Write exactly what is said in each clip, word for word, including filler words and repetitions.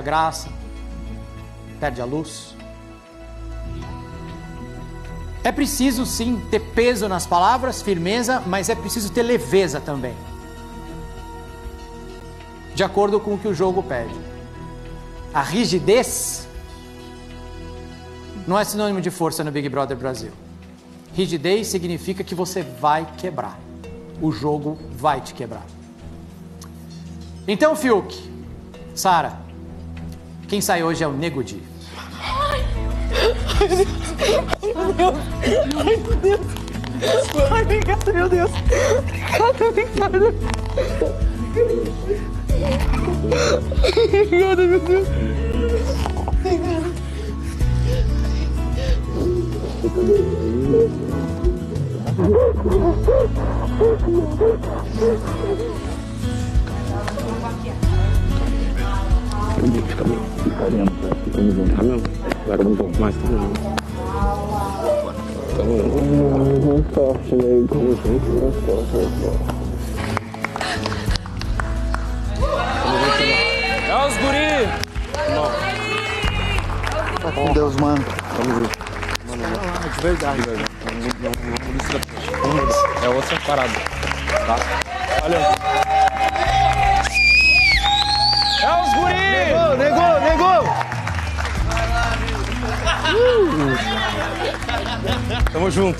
graça, perde a luz. É preciso sim ter peso nas palavras, firmeza, mas é preciso ter leveza também, de acordo com o que o jogo pede. A rigidez não é sinônimo de força no Big Brother Brasil. Rigidez significa que você vai quebrar. O jogo vai te quebrar. Então, Fiuk, Sara, quem sai hoje é o Nego Di. Ai, meu Deus. Ai, meu Deus. Ai, obrigada, meu Deus. Obrigada, obrigada. Obrigada, meu Deus. Obrigada. Fica bem, ficaremos, ficamos juntos, tá mesmo? Agora um pouco mais, tamo junto. Tamo junto. Muito forte, né? Tamo junto, muito forte. É os guri! Tá com Deus, mano. Tamo junto. Mano, de verdade. De verdade. É outra parada, tá? Valeu. É os guri! Negou, negou, negou! Uh. Tamo junto.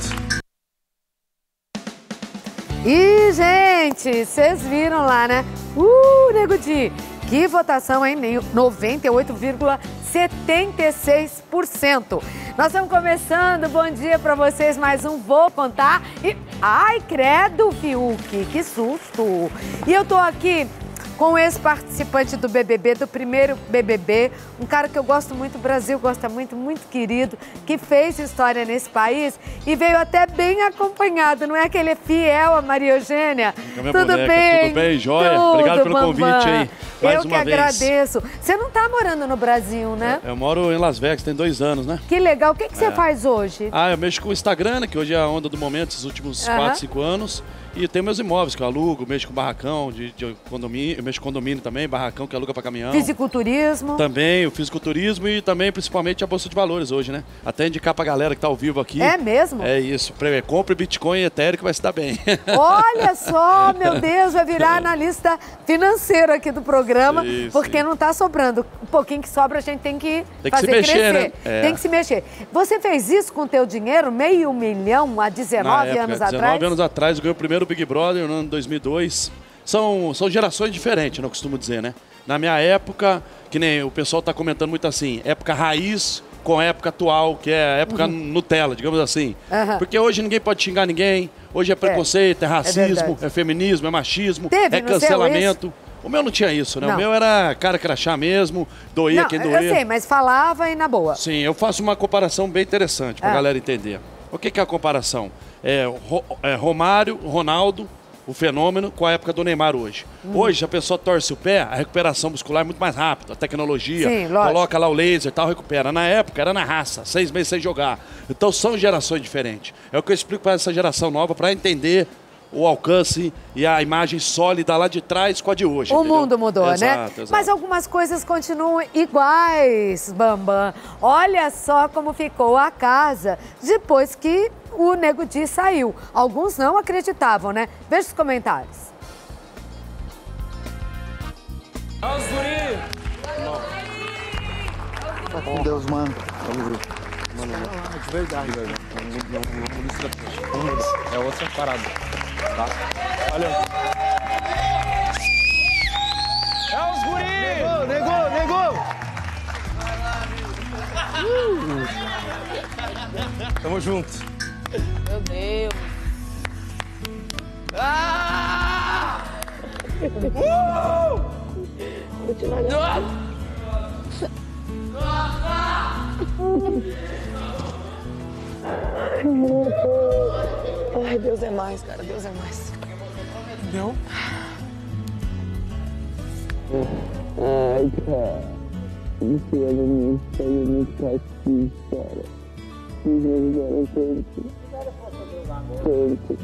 E, gente, vocês viram lá, né? Uh, Nego Di, que votação, hein? noventa e oito vírgula setenta e seis por cento. Nós estamos começando, bom dia pra vocês, mais um Vou Contar. E, ai, credo, Fiuk, que susto! E eu tô aqui com esse participante do B B B, do primeiro B B B, um cara que eu gosto muito, o Brasil gosta muito, muito querido, que fez história nesse país e veio até bem acompanhado, não é que ele é fiel a Maria Eugênia? Minha tudo boneca, bem? Tudo bem, joia? Tudo, Obrigado pelo Bambam. convite aí, mais eu uma que vez. agradeço. Você não tá morando no Brasil, né? Eu moro em Las Vegas, tem dois anos, né? Que legal. O que, que você É. faz hoje? Ah, eu mexo com o Instagram, né, que hoje é a onda do momento, esses últimos Aham. quatro, cinco anos. E tem meus imóveis que eu alugo, mexo com barracão de, de condomínio, eu mexo com condomínio também, barracão que aluga para caminhão. Fisiculturismo. Também o fisiculturismo e também principalmente a Bolsa de Valores hoje, né? Até indicar pra galera que tá ao vivo aqui. É mesmo? É isso. Pre- Compre Bitcoin e Ethereum que vai se dar bem. Olha só, meu Deus, vai virar analista financeiro aqui do programa, Sim, porque sim. não tá sobrando. Um pouquinho que sobra a gente tem que Tem que fazer se mexer, crescer. né? É. Tem que se mexer. Você fez isso com o teu dinheiro, meio milhão, há Na dezenove época, anos dezenove atrás? anos atrás, eu ganhei o primeiro Big Brother no ano dois mil e dois. São, são gerações diferentes, não costumo dizer, né? Na minha época, que nem o pessoal tá comentando muito assim, época raiz com a época atual, que é a época Nutella, digamos assim. Aham. Porque hoje ninguém pode xingar ninguém, hoje é preconceito, é, racismo, verdade. é, feminismo, é machismo, Teve é no seu cancelamento. O meu não tinha isso, né? Não. O meu era cara crachá mesmo, doía Não, quem eu doía. sei, mas falava e na boa. Sim, eu faço uma comparação bem interessante para a Ah. galera entender. O que, que é a comparação? É, Ro- é Romário, Ronaldo, o fenômeno, com a época do Neymar hoje. Uhum. Hoje a pessoa torce o pé, a recuperação muscular é muito mais rápida, a tecnologia, Sim, lógico. coloca lá o laser e tal, recupera. Na época era na raça, seis meses sem jogar. Então são gerações diferentes. É o que eu explico para essa geração nova, para entender o alcance e a imagem sólida lá de trás com a de hoje. O entendeu? mundo mudou, né? Exato, exato. Mas algumas coisas continuam iguais, Bambam. Olha só como ficou a casa depois que o Nego Di saiu. Alguns não acreditavam, né? Veja os comentários. É os guri! Tá com Deus, mano. Tamo junto. Mano, de verdade. De verdade. É outra parada, tá? Valeu. É os guri! Negou, negou, negou! Uh. Tamo junto. Meu Deus. Ah! Uh! Nossa! Ai, Deus é mais, cara. Deus é mais. Não? Ai, cara. Isso é muito, é muito castigo, cara. Me ajudaram tanto. Tanto.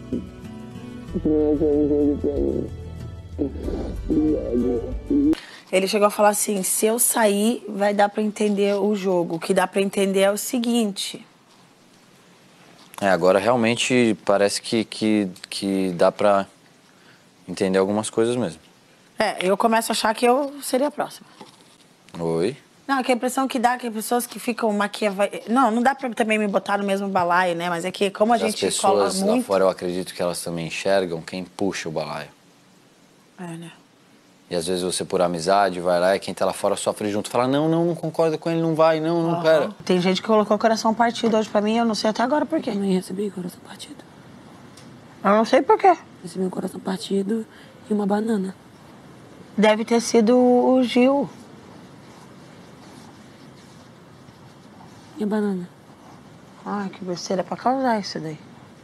Me ajudaram tanto pra mim. Obrigado. Ele chegou a falar assim, se eu sair, vai dar pra entender o jogo. O que dá pra entender é o seguinte. É, agora realmente parece que, que, que dá pra entender algumas coisas mesmo. É, eu começo a achar que eu seria a próxima. Oi? Não, que a impressão que dá que as pessoas que ficam maquiava... Não, não dá pra também me botar no mesmo balaio, né? Mas é que como a Mas gente as cola pessoas lá muito... fora, eu acredito que elas também enxergam quem puxa o balaio. É, né? E às vezes você, por amizade, vai lá e quem tá lá fora sofre junto. Fala, não, não, não concorda com ele, não vai, não, não, Uhum. pera. Tem gente que colocou o coração partido hoje pra mim, eu não sei até agora por quê. Eu nem recebi coração partido. Eu não sei por quê. Recebi um coração partido e uma banana. Deve ter sido o Gil. E a banana? Ai, que besteira pra causar isso daí.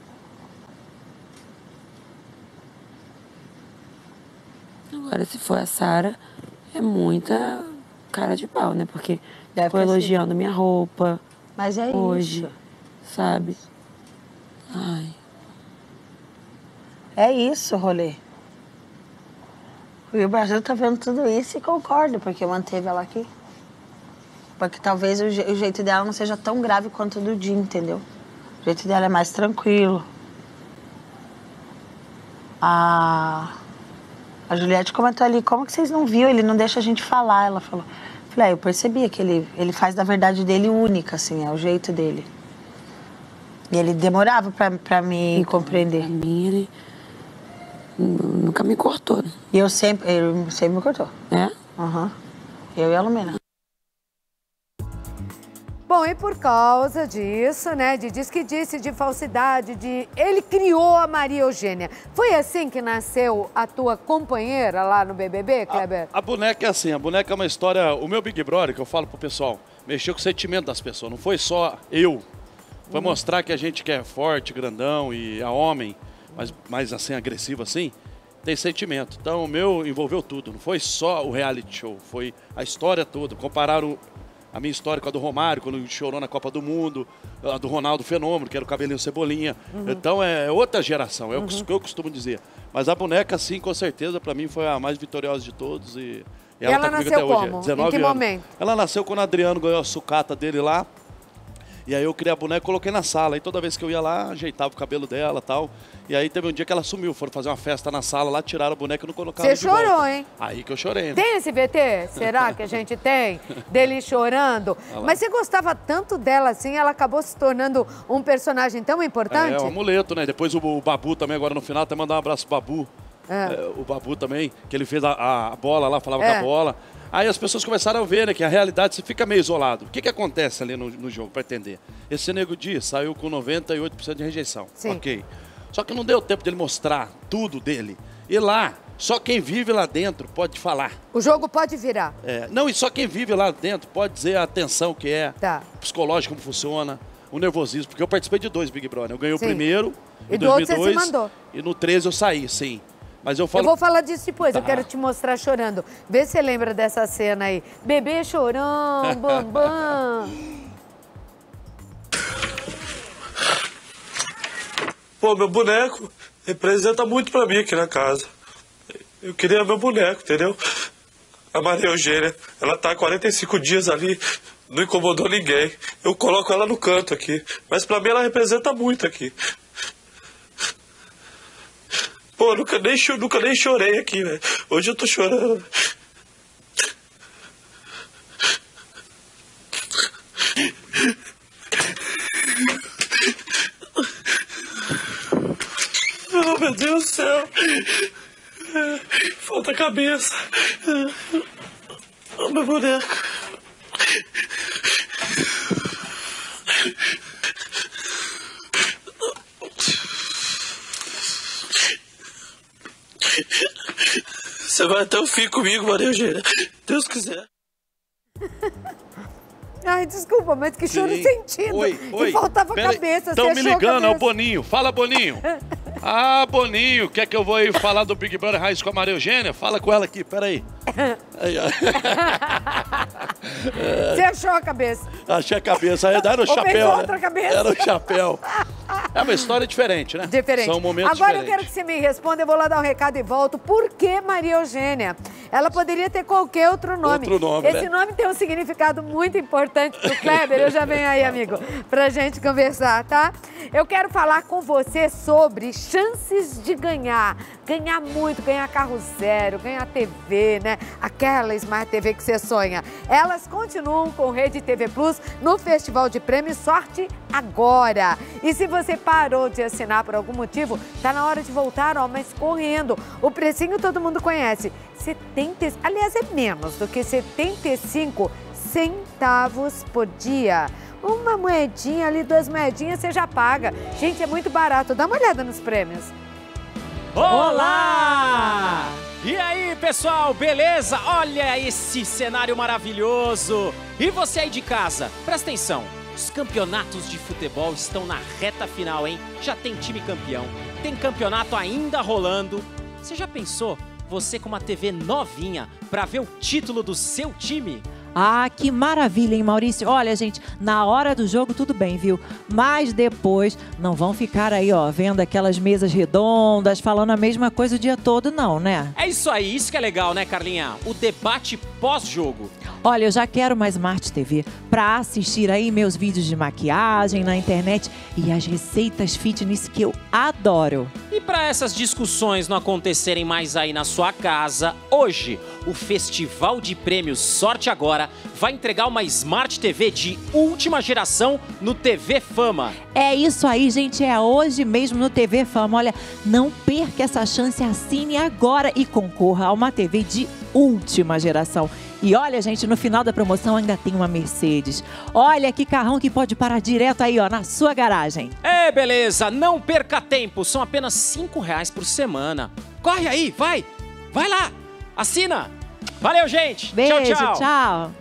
Agora, se for a Sara, é muita cara de pau, né? Porque Deve foi ter elogiando minha roupa. Mas é hoje, isso. sabe? Ai. É isso, rolê. E o Brasil tá vendo tudo isso e concorda, porque manteve ela aqui. Porque talvez o, je o jeito dela não seja tão grave quanto o do Jim, entendeu? O jeito dela é mais tranquilo. A, a Juliette comentou ali, como que vocês não viram? Ele não deixa a gente falar, ela falou. Falei, ah, eu percebia que ele, ele faz da verdade dele única, assim, é o jeito dele. E ele demorava pra, pra me então, compreender. Pra mim, ele nunca me cortou, né? E eu sempre, ele sempre me cortou. É? Aham. Uhum. Eu e a Lumena. Bom, e por causa disso, né, de diz que disse, de falsidade, de ele criou a Maria Eugênia. Foi assim que nasceu a tua companheira lá no B B B, Kleber? A, a boneca é assim, a boneca é uma história... O meu Big Brother, que eu falo pro pessoal, mexeu com o sentimento das pessoas, não foi só eu. Foi mostrar que a gente que é forte, grandão e é homem, mas mais assim, agressivo assim, tem sentimento. Então o meu envolveu tudo, não foi só o reality show, foi a história toda. Compararam a minha história com a do Romário, quando ele chorou na Copa do Mundo, a do Ronaldo Fenômeno, que era o cabelinho Cebolinha. Uhum. Então é outra geração, é o que eu costumo dizer. Mas a boneca, sim, com certeza, pra mim foi a mais vitoriosa de todos. E, e ela, ela tá comigo nasceu até hoje, como? dezenove Em que anos. momento? Ela nasceu quando o Adriano ganhou a sucata dele lá. E aí eu criei a boneca e coloquei na sala. E toda vez que eu ia lá, ajeitava o cabelo dela e tal. E aí teve um dia que ela sumiu. Foram fazer uma festa na sala lá, tiraram a boneca e não colocaram de volta. Você chorou, hein? Aí que eu chorei, né? Tem esse V T? Será que a gente tem? Dele chorando? Mas você gostava tanto dela assim, ela acabou se tornando um personagem tão importante? É, um amuleto, né? Depois o, o Babu também, agora no final, até mandar um abraço pro Babu. É. É, o Babu também, que ele fez a, a bola lá, falava é. com a bola. Aí as pessoas começaram a ver, né, que a realidade você fica meio isolado. O que, que acontece ali no, no jogo, para entender? Esse Nego Di saiu com noventa e oito por cento de rejeição. Sim. Ok. Só que não deu tempo dele mostrar tudo dele. E lá, só quem vive lá dentro pode falar. O jogo pode virar. É, não, e só quem vive lá dentro pode dizer a tensão que é, tá. o psicológico como funciona, o nervosismo. Porque eu participei de dois Big Brother. Eu ganhei sim. o primeiro, e em do dois mil e dois, outro você se mandou. E no treze eu saí, sim. Mas eu falo... Eu vou falar disso depois, tá. Eu quero te mostrar chorando. Vê se você lembra dessa cena aí. Bebê chorão, bambam. Pô, meu boneco representa muito pra mim aqui na casa. Eu queria meu boneco, entendeu? A Maria Eugênia, ela tá há quarenta e cinco dias ali, não incomodou ninguém. Eu coloco ela no canto aqui, mas pra mim ela representa muito aqui. Pô, nunca nem, nunca nem chorei aqui, velho. Hoje eu tô chorando. Oh, meu Deus do céu. Falta cabeça. Oh, meu boneco. Você vai até o fim comigo, Maria Eugênia. Deus quiser. Ai, desculpa, mas que choro Sim. sentido. Oi, e oi. faltava Pera cabeça. Estão me ligando, é o Boninho. Boninho. Fala, Boninho. Ah, Boninho, quer que eu vou aí falar do Big Brother Raiz com a Maria Eugênia? Fala com ela aqui, peraí. Aí, Você achou a cabeça? Achei a cabeça, aí era o Ou chapéu, fez né? outra cabeça. Era o chapéu. É uma história diferente, né? Diferente. São momentos Agora diferentes. eu quero que você me responda, eu vou lá dar um recado e volto. Por que Maria Eugênia? Ela poderia ter qualquer outro nome. Outro nome, Esse né? nome tem um significado muito importante pro Kleber. Eu já venho aí, amigo, pra gente conversar, tá? Eu quero falar com você sobre chances de ganhar. Ganhar muito, ganhar carro zero, ganhar T V, né? Aquela Smart T V que você sonha. Elas continuam com Rede T V Plus no Festival de Prêmios Sorte Agora. E se você parou de assinar por algum motivo, tá na hora de voltar, ó, mas correndo. O precinho todo mundo conhece. setenta, aliás, é menos do que setenta e cinco centavos por dia. Uma moedinha ali, duas moedinhas, você já paga. Gente, é muito barato. Dá uma olhada nos prêmios. Olá! E aí, pessoal, beleza? Olha esse cenário maravilhoso! E você aí de casa, presta atenção. Os campeonatos de futebol estão na reta final, hein? Já tem time campeão, tem campeonato ainda rolando. Você já pensou, você com uma T V novinha, pra ver o título do seu time? Ah, que maravilha, hein, Maurício? Olha, gente, na hora do jogo tudo bem, viu? Mas depois não vão ficar aí, ó, vendo aquelas mesas redondas, falando a mesma coisa o dia todo, não, né? É isso aí, isso que é legal, né, Carlinha? O debate pós-jogo. Olha, eu já quero mais Smart T V para assistir aí meus vídeos de maquiagem na internet e as receitas fitness que eu adoro. E para essas discussões não acontecerem mais aí na sua casa, hoje o Festival de Prêmios Sorte Agora vai entregar uma Smart T V de última geração no T V Fama. É isso aí, gente, é hoje mesmo no T V Fama. Olha, não perca essa chance, assine agora e concorra a uma T V de última geração. E olha, gente, no final da promoção ainda tem uma Mercedes. Olha que carrão que pode parar direto aí, ó, na sua garagem. É, beleza, não perca tempo, são apenas cinco reais por semana. Corre aí, vai, vai lá, assina. Valeu, gente. Beijo, tchau, tchau. tchau.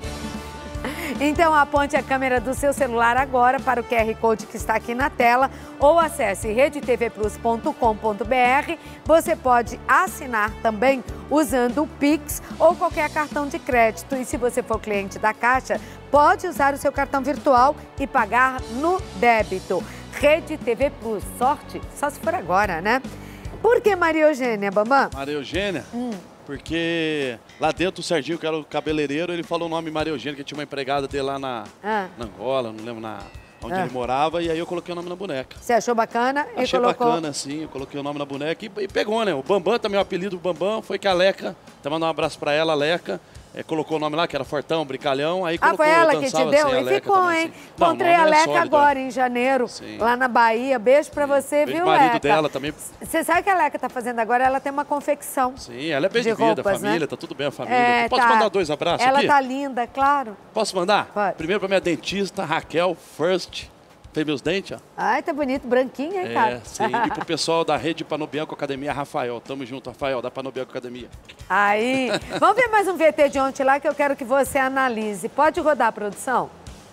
Então aponte a câmera do seu celular agora para o Q R Code que está aqui na tela ou acesse rede t v plus ponto com ponto b r. Você pode assinar também usando o Pix ou qualquer cartão de crédito. E se você for cliente da Caixa, pode usar o seu cartão virtual e pagar no débito. Rede T V Plus, sorte só se for agora, né? Por que Maria Eugênia, Bambam? Maria Eugênia? Hum. Porque lá dentro o Serginho, que era o cabeleireiro, ele falou o nome Maria Eugênia, que tinha uma empregada dele lá na, Ah. na Angola, não lembro na, onde Ah. ele morava, e aí eu coloquei o nome na boneca. Você achou bacana e Achei colocou... bacana, sim, eu coloquei o nome na boneca e, e pegou, né? O Bambam também, o apelido do Bambam foi que a Leca, até mandar um abraço pra ela, a Leca, é, colocou o nome lá, que era Fortão, Brincalhão, aí Ah, colocou, foi ela eu que te dançava deu? assim, a E Leca ficou, também, hein? assim. Não, o Encontrei nome a é Leca sólido, agora, é. em janeiro, Sim. lá na Bahia. Beijo pra você, Beijo viu, do marido Leca? dela também. Você sabe o que a Leca tá fazendo agora? Ela tem uma confecção. Sim, ela é bem de, de vida, roupas, família, né? tá tudo bem a família. É, Posso tá. mandar dois abraços Ela aqui? tá linda, claro. Posso mandar? Pode. Primeiro pra minha dentista, Raquel First. Fez meus dentes, ó. Ai, tá bonito, branquinho, hein, É, cara? sim. E pro pessoal da rede Panobianco Academia, Rafael. Tamo junto, Rafael, da Panobianco Academia. Aí, vamos ver mais um V T de ontem lá que eu quero que você analise. Pode rodar a produção?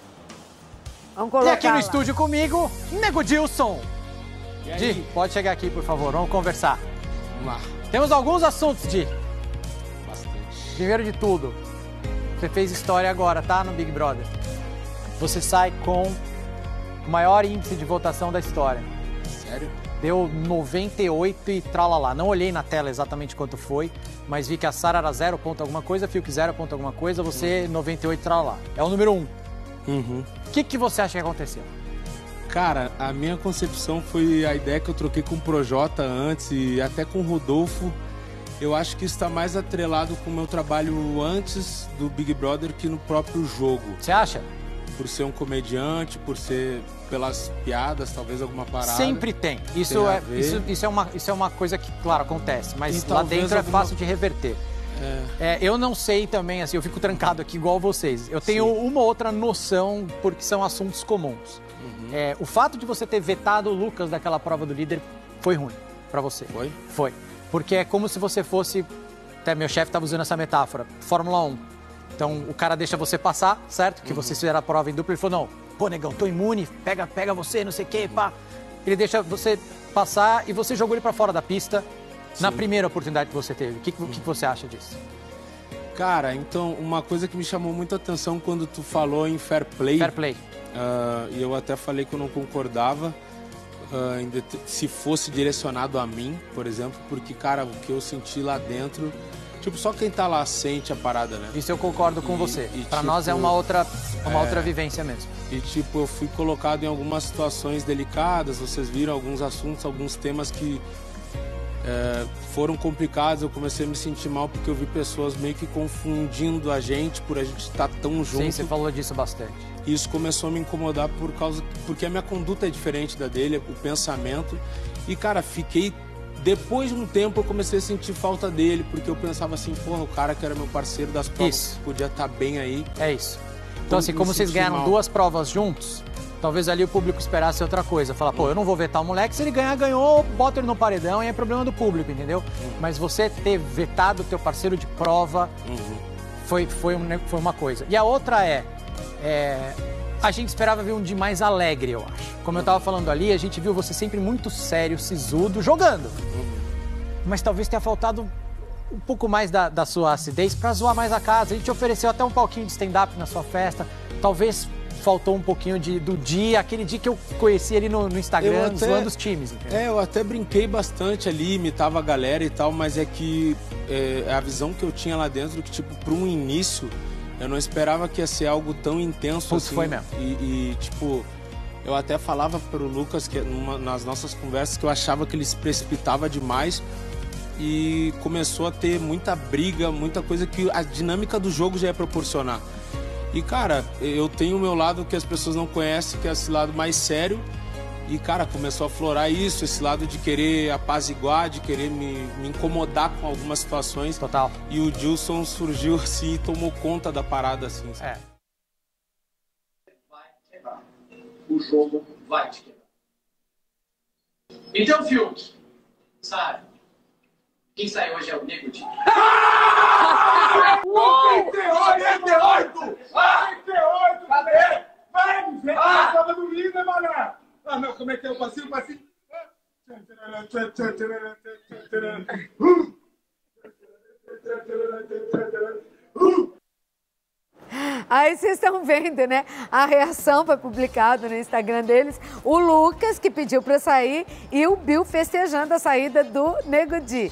Vamos E colocar aqui no lá. estúdio comigo, Nego Dilson. Di, pode chegar aqui, por favor, vamos conversar. Vamos lá. Temos alguns assuntos, Di. Bastante. Primeiro de tudo, você fez história agora, tá? No Big Brother. Você sai com o maior índice de votação da história. Sério? Deu noventa e oito e tralalá. Não olhei na tela exatamente quanto foi, mas vi que a Sara era zero ponto alguma coisa, Fiuk zero ponto alguma coisa, você noventa e oito tralalá. É o número um. Uhum. O que, que você acha que aconteceu? Cara, a minha concepção foi a ideia que eu troquei com o Projota antes e até com o Rodolfo. Eu acho que isso está mais atrelado com o meu trabalho antes do Big Brother que no próprio jogo. Você acha? Por ser um comediante, por ser pelas piadas, talvez alguma parada. Sempre tem. Isso, Tem a é, ver. isso, isso, é uma, isso é uma coisa que, claro, acontece, mas E lá talvez dentro é alguma- fácil de reverter. É. É, eu não sei também, assim, eu fico trancado aqui igual vocês. Eu tenho Sim. uma outra noção, porque são assuntos comuns. Uhum. É, o fato de você ter vetado o Lucas daquela prova do líder foi ruim pra você. Foi? Foi. Porque é como se você fosse, até meu chefe estava usando essa metáfora, Fórmula um. Então o cara deixa você passar, certo? Que Uhum. você fizer a prova em dupla, ele falou, não, pô, negão, tô imune, pega, pega você, não sei o quê, pá. Ele deixa você passar e você jogou ele pra fora da pista na Sim. primeira oportunidade que você teve. O que, que, que você acha disso? Cara, então, uma coisa que me chamou muita atenção quando tu falou em fair play. Fair play. ah, e eu até falei que eu não concordava. uh, em det- se fosse direcionado a mim, por exemplo, porque, cara, o que eu senti lá dentro, tipo, só quem tá lá sente a parada, né? Isso eu concordo com E- você. e, Pra tipo, nós é uma outra, uma é, outra vivência mesmo. E, tipo, eu fui colocado em algumas situações delicadas, vocês viram alguns assuntos, alguns temas que é, foram complicados, eu comecei a me sentir mal porque eu vi pessoas meio que confundindo a gente por a gente estar tão junto. Sim, você falou disso bastante. E isso começou a me incomodar por causa porque a minha conduta é diferente da dele, o pensamento. E, cara, fiquei... Depois de um tempo eu comecei a sentir falta dele, porque eu pensava assim, porra, o cara que era meu parceiro das provas Isso. podia estar bem aí. É isso. Então, assim, Me como vocês senti ganharam mal. duas provas juntos, talvez ali o público esperasse outra coisa. Falar, pô, eu não vou vetar o moleque, se ele ganhar, ganhou, bota ele no paredão, e é problema do público, entendeu? Mas você ter vetado o teu parceiro de prova foi, foi, um- foi uma coisa. E a outra é, é, a gente esperava ver um dia mais alegre, eu acho. Como eu tava falando ali, a gente viu você sempre muito sério, sisudo, jogando. Mas talvez tenha faltado um pouco mais da, da sua acidez pra zoar mais a casa. A gente ofereceu até um palquinho de stand-up na sua festa. Talvez faltou um pouquinho de, do dia, aquele dia que eu conheci ele no, no Instagram, Eu até- zoando os times. Entendeu? É, eu até brinquei bastante ali, imitava a galera e tal, mas é que é, a visão que eu tinha lá dentro, que tipo, para um início, eu não esperava que ia ser algo tão intenso Putz, assim. foi mesmo. E, e, tipo, eu até falava pro Lucas, que numa, nas nossas conversas, que eu achava que ele se precipitava demais e começou a ter muita briga, muita coisa que a dinâmica do jogo já ia proporcionar. E, cara, eu tenho o meu lado que as pessoas não conhecem, que é esse lado mais sério. E, cara, começou a florar isso, esse lado de querer apaziguar, de querer me, me incomodar com algumas situações. Total. E o Gilson surgiu assim e tomou conta da parada, assim. É. O jogo vai te quebrar. Então, Fiuk, sabe? Quem saiu hoje é o Nego Di. oitenta e oito! oitenta e oito! Cadê? Vai, vem! Ah, tava no líder, mané! Ah, não, como é que é o passinho? O passinho... Aí vocês estão vendo, né? A reação foi publicada no Instagram deles. O Lucas, que pediu para sair, e o Bill festejando a saída do Nego Di.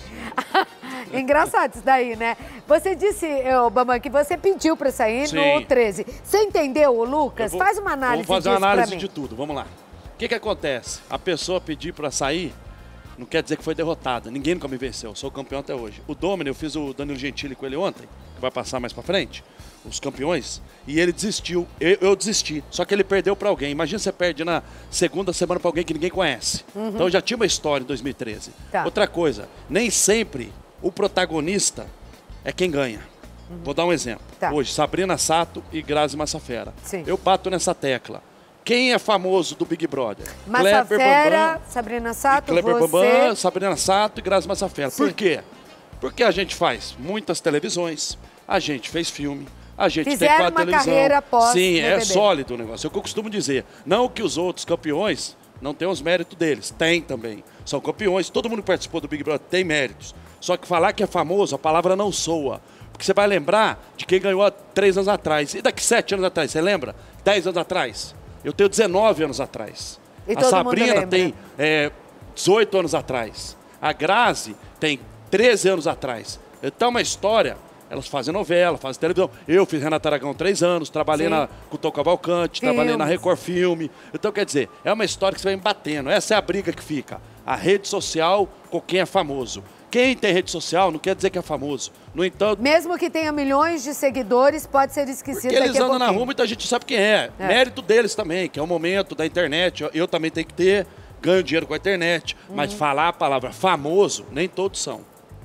Engraçado isso daí, né? Você disse, Bambam, que você pediu para sair Sim. no treze. Você entendeu, o Lucas? Vou- Faz uma análise Vamos fazer disso uma análise pra mim. de tudo, vamos lá. O que que acontece? A pessoa pedir pra sair não quer dizer que foi derrotada. Ninguém nunca me venceu, eu sou campeão até hoje. O Domini, eu fiz o Danilo Gentili com ele ontem, que vai passar mais pra frente, os campeões, e ele desistiu. Eu, eu desisti, só que ele perdeu pra alguém. Imagina você perde na segunda semana pra alguém que ninguém conhece. Uhum. Então eu já tinha uma história em dois mil e treze. Tá. Outra coisa, nem sempre o protagonista é quem ganha. Vou dar um exemplo. Hoje, Sabrina Sato e Grazi Massafera. Sim. Eu bato nessa tecla. Quem é famoso do Big Brother? Massafera, Sabrina Sato, Kleber você... Bambam, Sabrina Sato e Grazi Massafera. Por quê? Porque a gente faz muitas televisões, a gente fez filme, a gente Fizeram tem quatro uma televisão. carreira pós Sim, é B B B. sólido o negócio. É o que eu costumo dizer. Não que os outros campeões não tenham os méritos deles. Tem também. São campeões. Todo mundo que participou do Big Brother tem méritos. Só que falar que é famoso, a palavra não soa. Porque você vai lembrar de quem ganhou há três anos atrás. E daqui sete anos atrás, você lembra? Dez anos atrás. Eu tenho dezenove anos atrás. E a todo mundo Sabrina lembra. tem é, dezoito anos atrás. A Grazi tem treze anos atrás. Então, uma história, elas fazem novela, fazem televisão. Eu fiz Renata Aragão três anos, trabalhei Sim. na, com o Tom Cavalcante, trabalhei na Filmes. Record Filme. Então, quer dizer, é uma história que você vai embatendo. Essa é a briga que fica. A rede social com quem é famoso. Quem tem rede social não quer dizer que é famoso. No entanto, Mesmo que tenha milhões de seguidores, pode ser esquecido porque eles daqui a andam na pouquinho. rua, muita gente sabe quem é. É. Mérito deles também, que é o momento da internet. Eu, eu também tenho que ter, ganho dinheiro com a internet. Mas Uhum. falar a palavra famoso, nem todos são.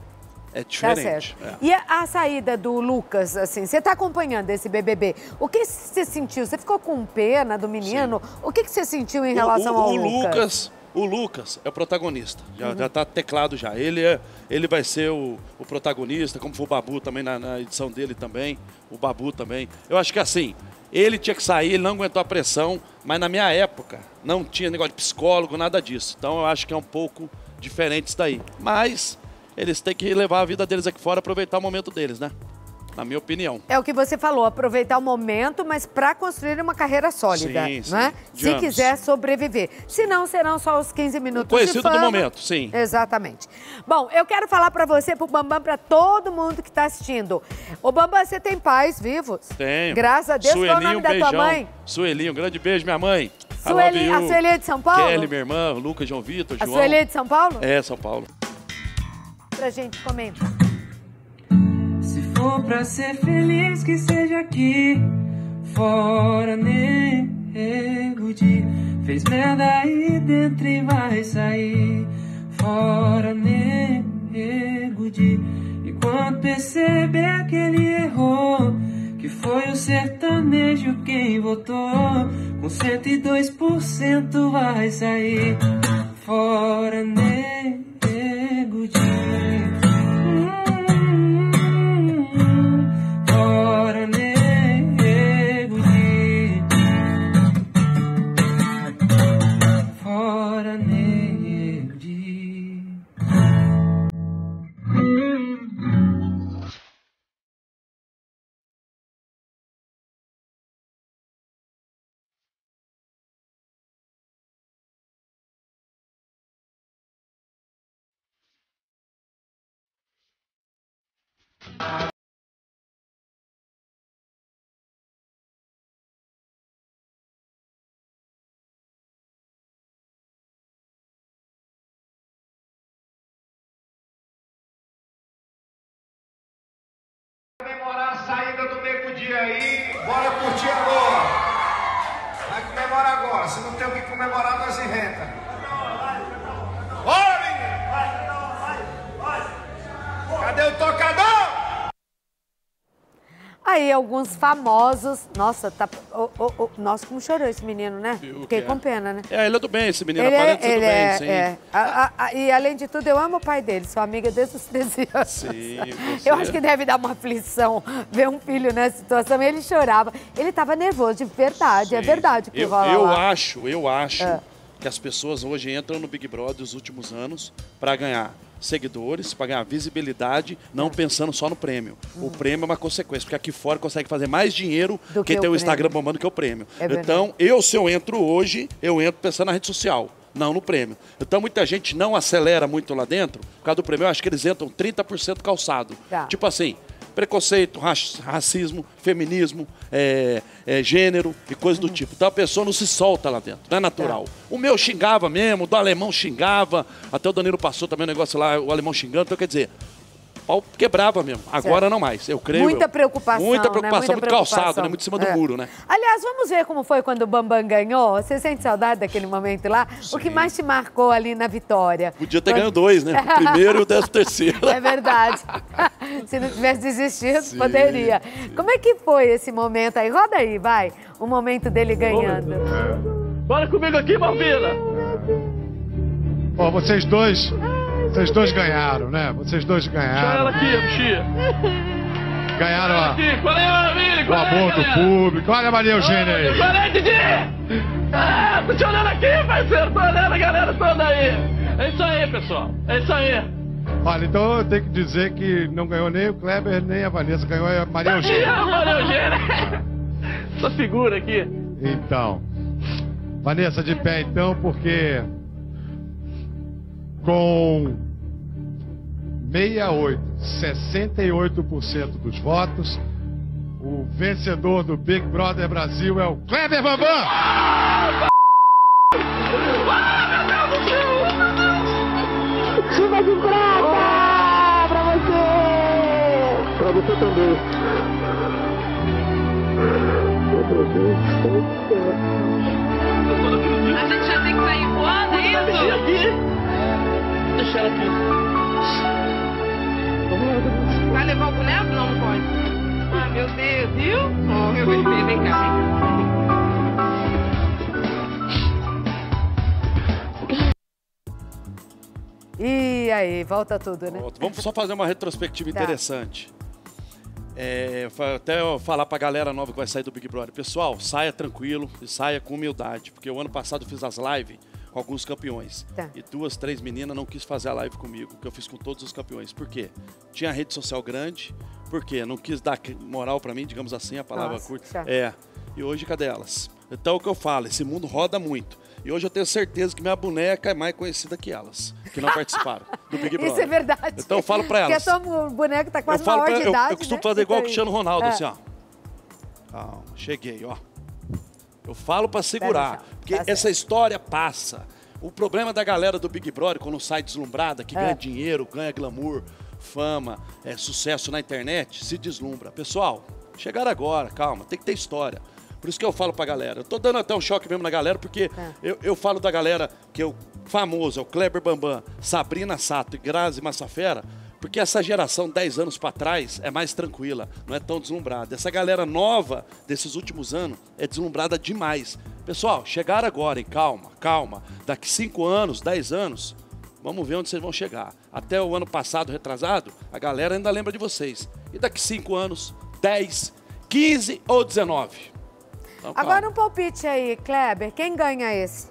É Tá diferente. certo. É. E a, a saída do Lucas, assim, você tá acompanhando esse B B B. O que você sentiu? Você ficou com pena do menino? O que que você sentiu em relação o, o, ao o Lucas? Lucas, o Lucas é o protagonista. Já, Uhum. já tá teclado já. Ele, é, ele vai ser o, o protagonista, como foi o Babu também na, na edição dele também. O Babu também. Eu acho que assim, ele tinha que sair, ele não aguentou a pressão, mas na minha época não tinha negócio de psicólogo, nada disso. Então eu acho que é um pouco diferente isso daí. Mas eles têm que levar a vida deles aqui fora, aproveitar o momento deles, né? Na minha opinião. É o que você falou, aproveitar o momento, mas para construir uma carreira sólida, sim, sim. né? Se anos. quiser sobreviver. Se não, serão só os quinze minutos Conhecido de fama. do momento, sim. Exatamente. Bom, eu quero falar para você, pro Bambam, para todo mundo que está assistindo. Ô, Bambam, você tem pais vivos? Tenho. Graças a Deus. Qual é o nome um da beijão. tua mãe? Sueli, um grande beijo, minha mãe. Sueli, a Sueli é de São Paulo? Kelly, minha irmã, Lucas, João Vitor, A João. Sueli é de São Paulo? É, São Paulo. Pra gente comentar. Se for pra ser feliz, que seja aqui. Fora, nego de fez merda aí dentro e vai sair. Fora, nego de e quando perceber que ele errou, que foi o sertanejo quem votou, com cento e dois por cento vai sair. Fora, nego de fora, nego de fora, nego de comemorar a saída do Nego Dia aí, bora curtir agora. Vai comemorar agora, se não tem o que comemorar, nós inventa. Bora, menino! Cadê o tocador? Aí, alguns famosos. Nossa, tá. Oh, oh, oh. Nossa, como chorou esse menino, né? O Fiquei que com é? pena, né? É, ele é do bem, esse menino. Ele Aparenta é, ser do ele bem, é, sim. é. A, a, a, e além de tudo, eu amo o pai dele, sou amiga desde os treze anos. Sim, você... Eu acho que deve dar uma aflição ver um filho nessa situação. Ele chorava. Ele estava nervoso, de verdade. Sim. É verdade que eu, rola eu lá. acho, eu acho É. que as pessoas hoje entram no Big Brother nos últimos anos para ganhar seguidores, para ganhar visibilidade, não pensando só no prêmio. Hum. O prêmio é uma consequência, porque aqui fora consegue fazer mais dinheiro Do que que ter o o Instagram prêmio. bombando que o prêmio. É verdade. Então, eu, se eu entro hoje, eu entro pensando na rede social, não no prêmio. Então, muita gente não acelera muito lá dentro, por causa do prêmio. Eu acho que eles entram trinta por cento calçado. Tá. Tipo assim, preconceito, raci- racismo, feminismo, é, é, gênero e coisas do tipo. Então a pessoa não se solta lá dentro, não é natural. O meu xingava mesmo, o do alemão xingava, até o Danilo passou também um negócio lá, o alemão xingando, então quer dizer, o pau quebrava mesmo. Agora Certo. não mais, eu creio. Muita eu. preocupação, Muita né? preocupação, Muita muito preocupação. calçado, né? Muito em cima do É. muro, né? Aliás, vamos ver como foi quando o Bambam ganhou? Você sente saudade daquele momento lá? O que mais te marcou ali na vitória? Podia ter Quando- ganho dois, né? O primeiro e o décimo terceiro. É verdade. Se não tivesse desistido, poderia. Como é que foi esse momento aí? Roda aí, vai. O momento dele ganhando. Bora comigo aqui, Bambina! Ó, vocês dois, vocês dois ganharam, né? Vocês dois Deixa ganharam. ela aqui, bichinha! Ganharam a, Aqui, qual é, Maravilha? o Qual é, amor do galera? público. Olha a Maria Eugênia aí. Qual é, Didi? Ah, tô te olhando aqui, parceiro! Tô olhando a galera toda aí! É isso aí, pessoal! É isso aí! Olha, então eu tenho que dizer que não ganhou nem o Kleber, nem a Vanessa, ganhou a Maria Aqui, Eugênia. Maria Eugênia! Essa figura aqui! Então, Vanessa, de pé então, porque com sessenta e oito, sessenta e oito por cento dos votos, o vencedor do Big Brother Brasil é o Kleber Bambam! Ah, meu Deus do céu! Chuva de prata pra você! Pra você também. A gente já tem que sair voando, é isso? Deixa ela aqui! Deixa ela aqui! Vai levar o boneco? Não, não pode. Ah, meu Deus, viu? Oh, meu bebê, vem cá, vem E aí, volta tudo, né? Vamos só fazer uma retrospectiva Tá. interessante. É, fa- até eu falar pra galera nova que vai sair do Big Brother. Pessoal, saia tranquilo e saia com humildade. Porque o ano passado eu fiz as lives com alguns campeões. Tá. E duas, três meninas não quis fazer a live comigo, que eu fiz com todos os campeões. Por quê? Tinha rede social grande, por quê? Não quis dar moral pra mim, digamos assim, a palavra Nossa, curta. chato. É. E hoje, cadê elas? Então, o que eu falo, esse mundo roda muito. E hoje eu tenho certeza que minha boneca é mais conhecida que elas, que não participaram do Big Brother. Isso é verdade. Então eu falo pra elas. Porque o boneco tá quase eu falo maior pra, de eu, idade, eu costumo né? fazer igual o Então, Cristiano Ronaldo, é. assim, ó. Calma, cheguei, ó. Eu falo pra segurar, porque Tá essa história passa. O problema da galera do Big Brother, quando sai deslumbrada, que É. ganha dinheiro, ganha glamour, fama, é, sucesso na internet, se deslumbra. Pessoal, chegaram agora, calma, tem que ter história. Por isso que eu falo pra galera. Eu tô dando até um choque mesmo na galera, porque É. eu, eu falo da galera que eu famoso, é o Kleber Bambam, Sabrina Sato e Grazi Massafera, porque essa geração, dez anos para trás, é mais tranquila, não é tão deslumbrada. Essa galera nova desses últimos anos é deslumbrada demais. Pessoal, chegaram agora, hein? Calma, calma. Daqui cinco anos, dez anos, vamos ver onde vocês vão chegar. Até o ano passado, retrasado, a galera ainda lembra de vocês. E daqui cinco anos, dez, quinze ou dezenove? Então, calma. Agora um palpite aí, Kleber. Quem ganha esse?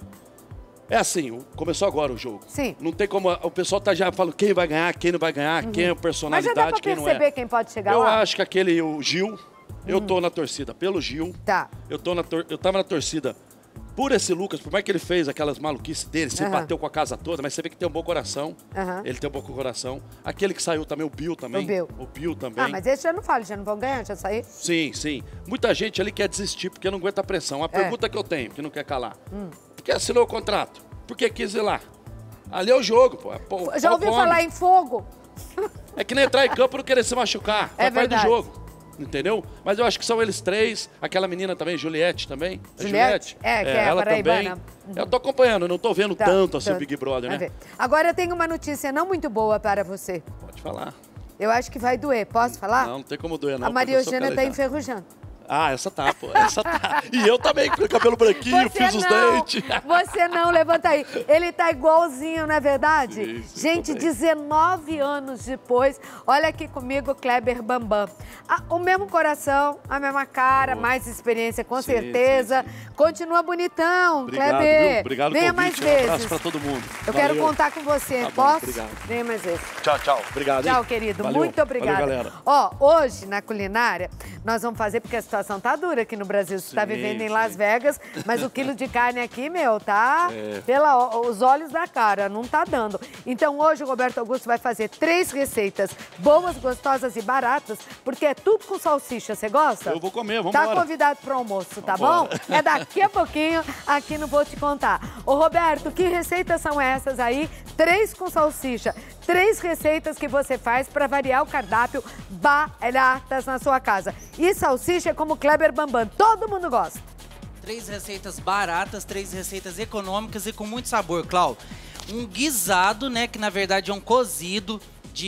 É assim, o- começou agora o jogo. Sim. Não tem como, o pessoal tá já falando quem vai ganhar, quem não vai ganhar, quem é Mas já personalidade, dá pra quem não perceber é. quem pode chegar Eu lá? acho que aquele, o Gil, eu tô na torcida pelo Gil. Tá. Eu, tô na tor eu tava na torcida por esse Lucas, por mais que ele fez aquelas maluquices dele, se Aham. bateu com a casa toda, mas você vê que tem um bom coração. Aham. Ele tem um bom coração. Aquele que saiu também, o Bill também. O Bill. O Bill também. Ah, mas esse já não falo, já não vão ganhar, já saí. Sim, sim. Muita gente ali quer desistir porque não aguenta a pressão. A É. pergunta que eu tenho, que não quer calar. Hum. Por que assinou o contrato? Por que quis ir lá? Ali é o jogo, pô. É, pô Já pau ouviu come. falar em fogo? É que nem entrar em campo e não querer se machucar. É Faz parte do verdade. jogo. Entendeu? Mas eu acho que são eles três. Aquela menina também, Juliette também. É Juliette? É, que é a ela também. paraibana. Eu tô acompanhando, não tô vendo Tá, tanto assim tá. o Big Brother, Vai né? ver. Agora eu tenho uma notícia não muito boa para você. Pode falar. Eu acho que vai doer. Posso falar? Não, não tem como doer, não. a Maria porque eu sou Eugênia tá calejado. enferrujando. Ah, essa tá, pô. Essa tá. E eu também, com o cabelo branquinho, Você fiz os não, dentes. Você não, levanta aí. Ele tá igualzinho, não é verdade? Sim, sim, Gente, tô bem. dezenove anos depois, olha aqui comigo, Kleber Bambam. Ah, o mesmo coração, a mesma cara, Boa. mais experiência, com Sim, certeza. Continua bonitão, Obrigado, Kleber. viu? Obrigado Venha pelo mais convite. Um abraço vezes. pra todo mundo. Eu quero Valeu. contar com você. Tá bom, Posso? obrigado. Venha mais vezes. Tchau, tchau. Obrigado, hein? Tchau, querido. Valeu. Muito obrigada. Valeu, galera. Ó, hoje, na culinária, nós vamos fazer, porque a situação tá dura aqui no Brasil. Você tá Sim, vivendo em sim. Las Vegas, mas o quilo de carne aqui, meu, tá É. pela os olhos da cara, não tá dando. Então, hoje, o Roberto Augusto vai fazer três receitas boas, gostosas e baratas, porque é tudo com salsicha. Você gosta? Eu vou comer, vamos Tá embora. convidado pro almoço, tá Vambora. bom? É daqui a pouquinho, aqui no Vou Te Contar. Ô, Roberto, que receitas são essas aí? Três com salsicha. Três receitas que você faz para variar o cardápio baratas na sua casa. E salsicha como Kleber Bambam, todo mundo gosta. Três receitas baratas, três receitas econômicas e com muito sabor, Clau. Um guisado, né, que na verdade é um cozido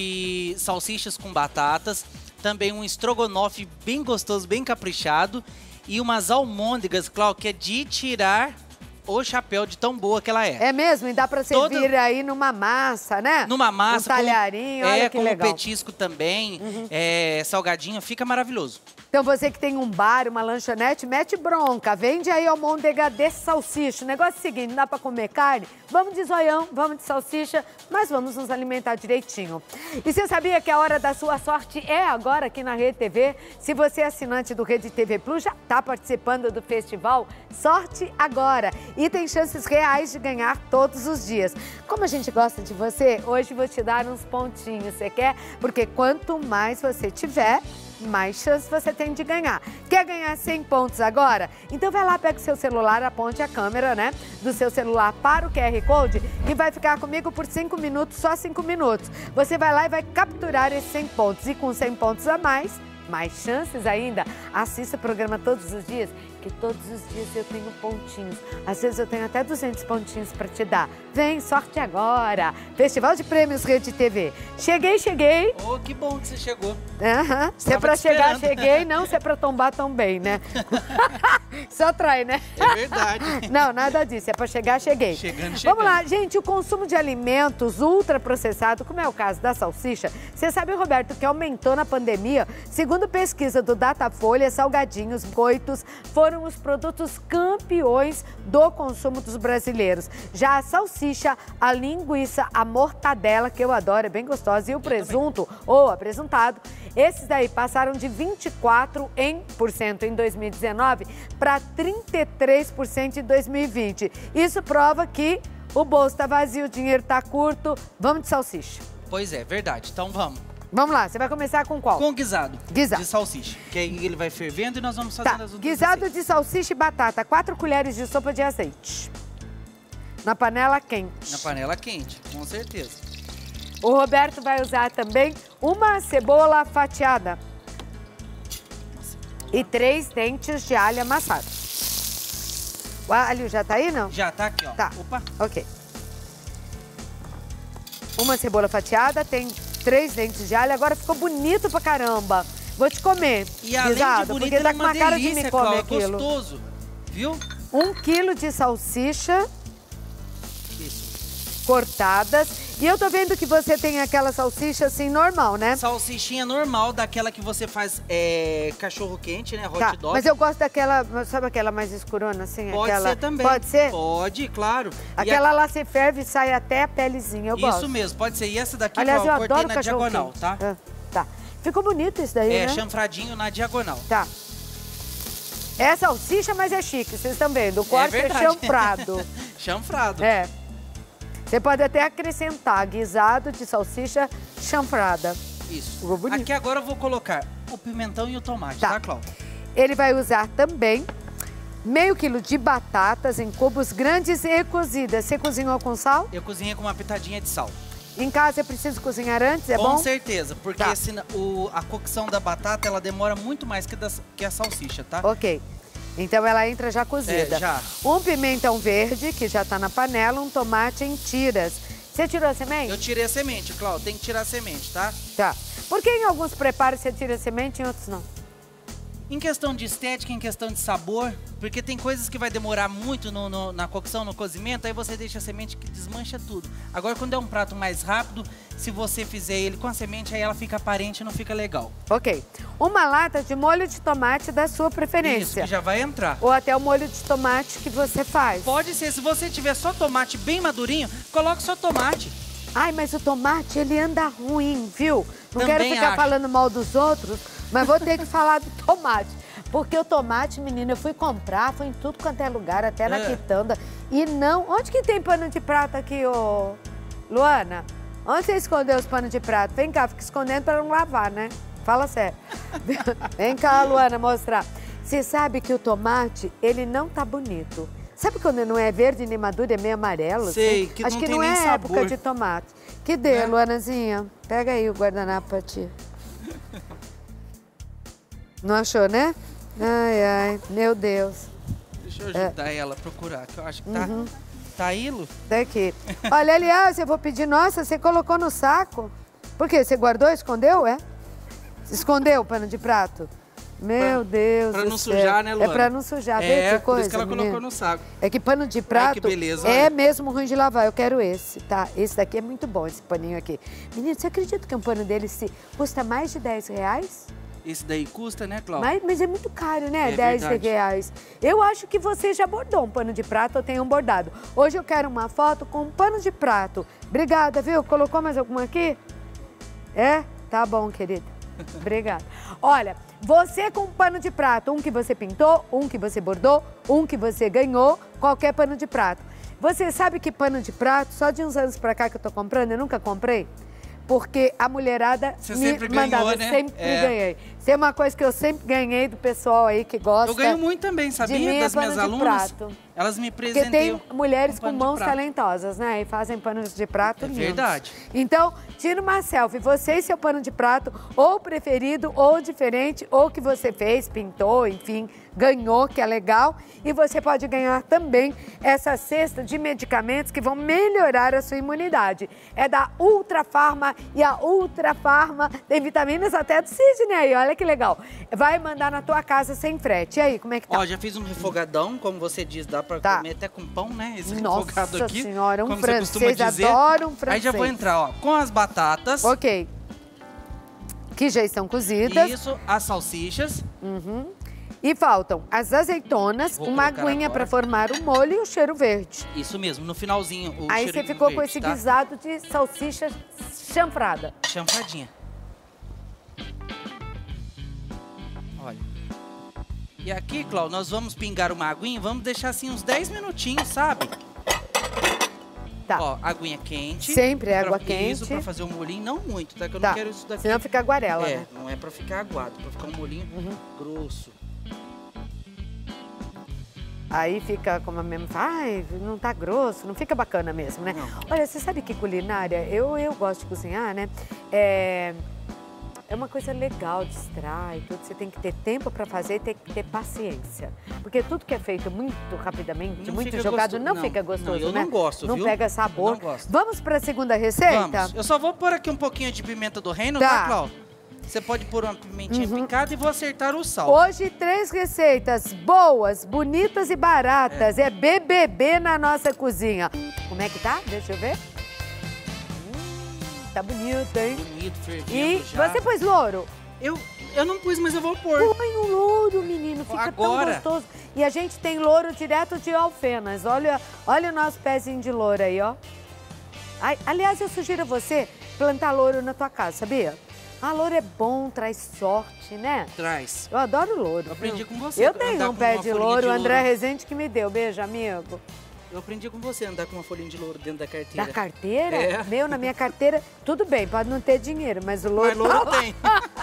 de salsichas com batatas. Também um estrogonofe bem gostoso, bem caprichado. E umas almôndegas, Clau, que é de tirar o chapéu de tão boa que ela é. É mesmo? E dá para servir Toda- aí numa massa, né? Numa massa, Um talharinho, com, olha é, que com legal. Uhum. petisco também, é, salgadinho, fica maravilhoso. Então você que tem um bar, uma lanchonete, mete bronca. Vende aí almôndega de salsicha. O negócio é o seguinte, não dá pra comer carne? Vamos de zoião, vamos de salsicha, mas vamos nos alimentar direitinho. E você sabia que a hora da sua sorte é agora aqui na Rede T V? Se você é assinante do Rede T V Plus, já tá participando do festival Sorte Agora. E tem chances reais de ganhar todos os dias. Como a gente gosta de você, hoje vou te dar uns pontinhos. Você quer? Porque quanto mais você tiver, mais chance você tem de ganhar. Quer ganhar cem pontos agora? Então vai lá, pega o seu celular, aponte a câmera, né, do seu celular para o Q R Code e vai ficar comigo por cinco minutos, só cinco minutos. Você vai lá e vai capturar esses cem pontos. E com cem pontos a mais, mais chances ainda. Assista o programa todos os dias, que todos os dias eu tenho pontinhos. Às vezes eu tenho até duzentos pontinhos para te dar. Vem, sorte agora! Festival de Prêmios Rede T V. Cheguei, cheguei. Oh, que bom que você chegou. Uhum. Se é Tava pra te chegar, esperando. cheguei, não se é pra tombar, tombei, né? Só trai, né? É verdade. Não, nada disso. É pra chegar, cheguei. Chegando, chegando. Vamos lá, gente. O consumo de alimentos ultraprocessados, como é o caso da salsicha, você sabe, Roberto, que aumentou na pandemia? Segundo pesquisa do Datafolha, salgadinhos, biscoitos foram os produtos campeões do consumo dos brasileiros. Já a salsicha, a linguiça, a mortadela, que eu adoro, é bem gostosa, e o presunto, ou apresuntado, esses daí passaram de vinte e quatro por cento em dois mil e dezenove para trinta e três por cento em dois mil e vinte. Isso prova que o bolso está vazio, o dinheiro está curto. Vamos de salsicha. Pois é, verdade. Então vamos. Vamos lá, você vai começar com qual? Com guisado. Guisado. De salsicha. Que aí ele vai fervendo e nós vamos fazendo Tá, as outras guisado receitas. de salsicha e batata, quatro colheres de sopa de azeite. Na panela quente. Na panela quente, com certeza. O Roberto vai usar também uma cebola fatiada e três dentes de alho amassado. O alho já tá aí, não? Já tá aqui, ó. Tá. Opa. Ok. Uma cebola fatiada, tem três dentes de alho. Agora ficou bonito pra caramba. Vou te comer, E além guisado, de bonito, porque ele tá é com uma uma cara de delícia, me come Cláudia, aquilo. gostoso. Viu? Um quilo de salsicha Isso. cortadas. E eu tô vendo que você tem aquela salsicha assim normal, né? Salsichinha normal, daquela que você faz é, cachorro quente, né? Hot Tá, dog. mas eu gosto daquela, sabe aquela mais escurona assim? Pode aquela... ser também. Pode ser? Pode, claro. E Aquela a- lá se ferve e sai até a pelezinha, eu Isso gosto. mesmo, pode ser. E essa daqui, Aliás, ó, eu eu cortei adoro na cachorro diagonal, quente. tá? Ah, tá. Ficou bonito isso daí, É, né? chanfradinho na diagonal. Tá. É salsicha, mas é chique, vocês estão vendo. O corte é, verdade. chanfrado. Chanfrado. É. Você pode até acrescentar guisado de salsicha chanfrada. Isso. Ficou bonito. Aqui agora eu vou colocar o pimentão e o tomate, Tá. tá, Cláudia? Ele vai usar também meio quilo de batatas em cubos grandes e cozidas. Você cozinhou com sal? Eu cozinhei com uma pitadinha de sal. Em casa é preciso cozinhar antes, é com bom? certeza, porque Tá. senão- o- a cocção da batata, ela demora muito mais que, das- que a salsicha, tá? Ok. Então ela entra já cozida. É, já. Um pimentão verde, que já tá na panela, um tomate em tiras. Você tirou a semente? Eu tirei a semente, Cláudia. Tem que tirar a semente, tá? Tá. Por que em alguns preparos você tira a semente e em outros não? Em questão de estética, em questão de sabor, porque tem coisas que vai demorar muito no- no- na cocção, no cozimento, aí você deixa a semente que desmancha tudo. Agora, quando é um prato mais rápido, se você fizer ele com a semente, aí ela fica aparente e não fica legal. Ok. Uma lata de molho de tomate da sua preferência. Isso, que já vai entrar. Ou até o molho de tomate que você faz. Pode ser, se você tiver só tomate bem madurinho, coloque só tomate. Ai, mas o tomate, ele anda ruim, viu? Não Também quero ficar acho. falando mal dos outros, mas vou ter que falar do tomate. Porque o tomate, menina, eu fui comprar, foi em tudo quanto é lugar, até na É. quitanda. E não... Onde que tem pano de prato aqui, ô... Luana? Onde você escondeu os panos de prato? Vem cá, fica escondendo pra não lavar, né? Fala sério. Vem cá, Luana, mostrar. Você sabe que o tomate, ele não tá bonito. Sabe quando não é verde nem maduro, é meio amarelo? Sei, assim? que Acho não que tem não nem é sabor. época de tomate. Que dê, É. Luanazinha. Pega aí o guardanapo pra ti. Não achou, né? Ai, ai, meu Deus. Deixa eu ajudar ela a procurar, que eu acho que tá... Uhum. Tá aí, Lu? Daqui. Olha, aliás, eu vou pedir... Nossa, você colocou no saco? Por quê? Você guardou, escondeu, é? Escondeu o pano de prato? Meu Deus pra do não céu. sujar, né, É Luana? pra não sujar, vê É, que por coisa, isso que ela menina. colocou no saco. É que pano de prato que beleza, é olha. mesmo ruim de lavar. Eu quero esse, tá? Esse daqui é muito bom, esse paninho aqui. Menino, você acredita que um pano dele se custa mais de dez reais? Esse daí custa, né, Cláudia? Mas, mas é muito caro, né? É dez verdade. reais. Eu acho que você já bordou um pano de prato ou tem um bordado. Hoje eu quero uma foto com um pano de prato. Obrigada, viu? Colocou mais alguma aqui? É? Tá bom, querida. Obrigada. Olha, você com um pano de prato, um que você pintou, um que você bordou, um que você ganhou, qualquer pano de prato. Você sabe que pano de prato, só de uns anos pra cá que eu tô comprando, eu nunca comprei? Porque a mulherada Você me sempre ganhou, mandava, né? eu sempre É. ganhei. Isso é uma coisa que eu sempre ganhei do pessoal aí que gosta. Eu ganho muito também, sabia? de mim, é das pano minhas de alunas. prato. Elas me Porque presenteiam. tem mulheres com, pano de mãos prato. talentosas, né? E fazem panos de prato É lindos. verdade. Então, tira uma selfie, você e seu pano de prato, ou preferido, ou diferente, ou que você fez, pintou, enfim, ganhou, que é legal. E você pode ganhar também essa cesta de medicamentos que vão melhorar a sua imunidade. É da Ultra Farma, e a Ultra Farma tem vitaminas até do Sidney aí, olha que legal. Vai mandar na tua casa sem frete. E aí, como é que tá? Ó, já fiz um refogadão, como você diz, dá pra Tá. comer até com pão, né? Esse Nossa refogado aqui. senhora, um como você francês, costuma dizer. adoro um Aí francês. já vou entrar, ó, com as batatas. Ok. Que já estão cozidas. Isso, as salsichas. Uhum. E faltam as azeitonas, Vou uma colocar aguinha agora. para formar o molho e o cheiro verde. Isso mesmo, no finalzinho o Aí você cheirinho ficou verde, com esse tá? guisado de salsicha chanfrada. Chanfradinha. Olha. E aqui, Cláudio, nós vamos pingar uma aguinha, vamos deixar assim uns dez minutinhos, sabe? Tá. Ó, aguinha quente. Sempre é água pra, quente. Isso, pra fazer o molhinho, não muito, tá? Que eu Tá. não quero isso daqui. Senão fica aguarela, é, né? não é pra ficar aguado, pra ficar um molhinho grosso. Aí fica, como a mesma fala, ai, não tá grosso, não fica bacana mesmo, né? Olha, você sabe que culinária, eu, eu gosto de cozinhar, né? É, é uma coisa legal, distrai, tudo. Você tem que ter tempo para fazer e tem que ter paciência. Porque tudo que é feito muito rapidamente, Não muito fica jogado, gostoso. não, Não, fica gostoso, não, eu né? não gosto, Não viu? pega sabor. Não gosto. Vamos para a segunda receita? Vamos. Eu só vou pôr aqui um pouquinho de pimenta do reino, Tá. tá, Cláudio? Você pode pôr uma pimentinha picada e vou acertar o sal. Hoje, três receitas boas, bonitas e baratas. É, B B B na nossa cozinha. Como é que tá? Deixa eu ver. Hum, tá bonito, hein? Bonito, fervendo E já. você pôs louro? Eu, eu não pus, mas eu vou pôr. Põe um louro, menino. Fica Agora. tão gostoso. E a gente tem louro direto de Alfenas. Olha, olha o nosso pezinho de louro aí, ó. Ai, aliás, eu sugiro a você plantar louro na tua casa, sabia? Ah, louro é bom, traz sorte, né? Traz. Eu adoro louro. Eu aprendi viu? com você. Eu andar tenho um com pé uma de folhinha louro, o André louro. Rezende que me deu. Beijo, amigo. Eu aprendi com você andar com uma folhinha de louro dentro da carteira. Da carteira? É. Meu, na minha carteira, tudo bem, pode não ter dinheiro, mas o louro... Mas louro tá lá. tem.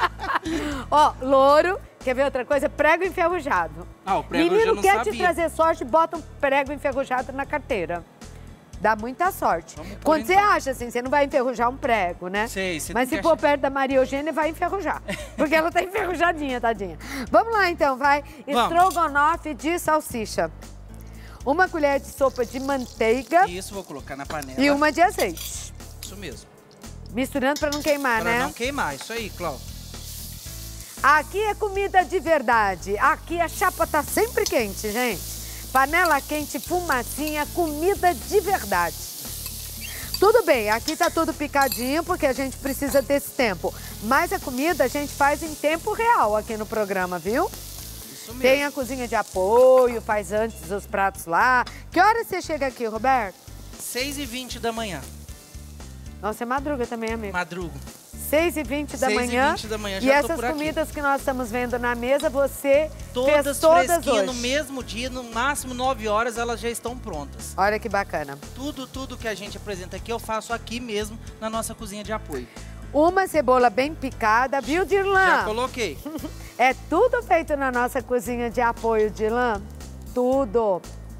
Ó, louro, quer ver outra coisa? Prego enferrujado. Ah, o prego eu já Menino não quer te sabia. trazer sorte, bota um prego enferrujado na carteira. Dá muita sorte. pôr, Quando você então. acha assim, você não vai enferrujar um prego, né? Sei, você Mas tem se que for perto da Maria Eugênia, vai enferrujar. Porque ela tá enferrujadinha, tadinha. Vamos lá, então, vai. Vamos. Estrogonofe de salsicha. Uma colher de sopa de manteiga Isso, vou colocar na panela. e uma de azeite. Isso mesmo. Misturando pra não queimar, Pra né? não queimar, isso aí, Cláudio. Aqui é comida de verdade. Aqui a chapa tá sempre quente, gente. Panela quente, fumacinha, comida de verdade. Tudo bem, aqui tá tudo picadinho porque a gente precisa desse tempo. Mas a comida a gente faz em tempo real aqui no programa, viu? Isso mesmo. Tem a cozinha de apoio, faz antes os pratos lá. Que hora você chega aqui, Roberto? seis e vinte da manhã. Nossa, é madruga também, amigo. Madrugo. seis e vinte da seis e manhã. vinte da manhã, E já tô essas por aqui. comidas que nós estamos vendo na mesa, você Todas, fez todas fresquinhas hoje. no mesmo dia, no máximo nove horas, elas já estão prontas. Olha que bacana. Tudo, tudo que a gente apresenta aqui, eu faço aqui mesmo, na nossa cozinha de apoio. Uma cebola bem picada, viu, Dirlan? Já coloquei. É tudo feito na nossa cozinha de apoio, Dirlan. Tudo.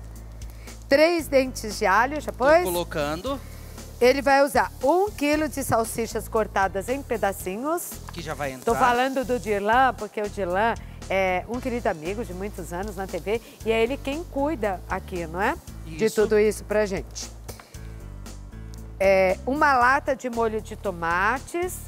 Três dentes de alho, já Tô pôs? colocando, Ele vai usar um quilo de salsichas cortadas em pedacinhos. que já vai entrar. Tô falando do Dirlan, porque o Dirlan é um querido amigo de muitos anos na T V. E é ele quem cuida aqui, não é? De Isso. tudo isso pra gente. É, uma lata de molho de tomates.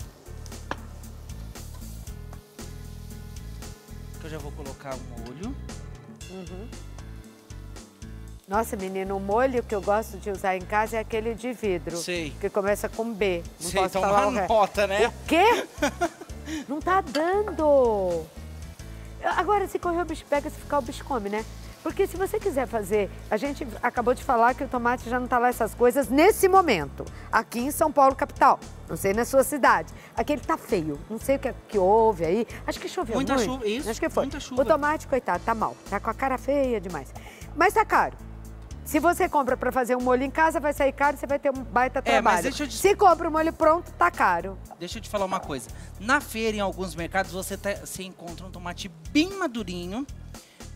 Que eu já vou colocar o molho. Uhum. Nossa, menino, o molho que eu gosto de usar em casa é aquele de vidro. Sei. Que começa com B. Não Sei, posso então falar uma o resto. nota, né? O quê? Não tá dando. Agora, se correr o bicho pega, se ficar o bicho come, né? Porque se você quiser fazer... A gente acabou de falar que o tomate já não tá lá essas coisas nesse momento. Aqui em São Paulo, capital. Não sei na sua cidade. Aqui ele tá feio. Não sei o que, que houve aí. Acho que choveu Muita muito. chuva, isso, Acho que foi. muita chuva. O tomate, coitado, tá mal. Tá com a cara feia demais. Mas tá caro. Se você compra pra fazer um molho em casa, vai sair caro e você vai ter um baita É, trabalho. mas deixa eu te- Se compra o molho pronto, tá caro. Deixa eu te falar uma coisa. Na feira, em alguns mercados, você, tá- você encontra um tomate bem madurinho,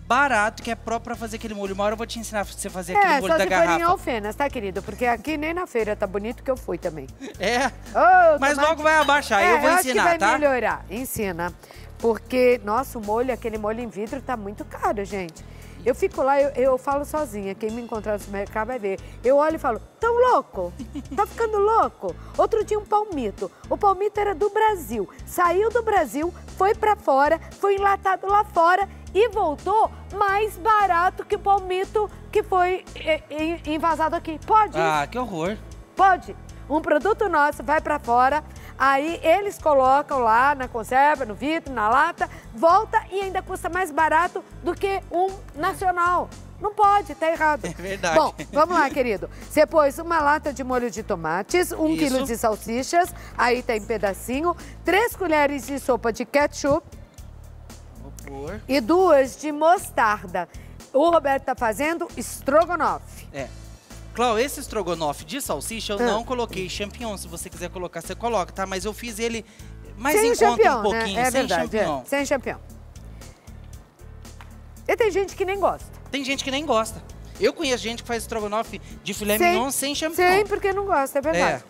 barato, que é próprio pra fazer aquele molho. Uma hora eu vou te ensinar pra você fazer aquele É, molho só da se for em garrafa. Alfenas, tá, querido? Porque aqui nem na feira tá bonito que eu fui também. É, Ô, mas tomate- logo vai abaixar, É, eu vou acho que ensinar, vai tá? melhorar, ensina. Porque, nossa, o molho, aquele molho em vidro tá muito caro, gente. Eu fico lá, eu, eu falo sozinha, quem me encontrar no supermercado vai ver. Eu olho e falo, tão louco? Tá ficando louco? Outro dia um palmito. O palmito era do Brasil. Saiu do Brasil, foi pra fora, foi enlatado lá fora e voltou mais barato que o palmito que foi é, é, envasado aqui. Pode? Ah, que horror. Pode. Um produto nosso vai pra fora, aí eles colocam lá na conserva, no vidro, na lata, volta e ainda custa mais barato do que um nacional. Não pode, tá errado. É verdade. Bom, vamos lá, querido. Você pôs uma lata de molho de tomates, um Isso. quilo de salsichas, aí tá em pedacinho, três colheres de sopa de ketchup Vou pôr. e duas de mostarda. O Roberto tá fazendo estrogonofe. É. Clau, esse estrogonofe de salsicha eu Ah. não coloquei champignon. Se você quiser colocar, você coloca, tá? Mas eu fiz ele mais sem em conta champignon, um pouquinho, né? É sem verdade, champignon. é. Sem champignon. E tem gente que nem gosta. Tem gente que nem gosta. Eu conheço gente que faz estrogonofe de filé Sem- mignon sem champignon. Sem, porque não gosta, é verdade.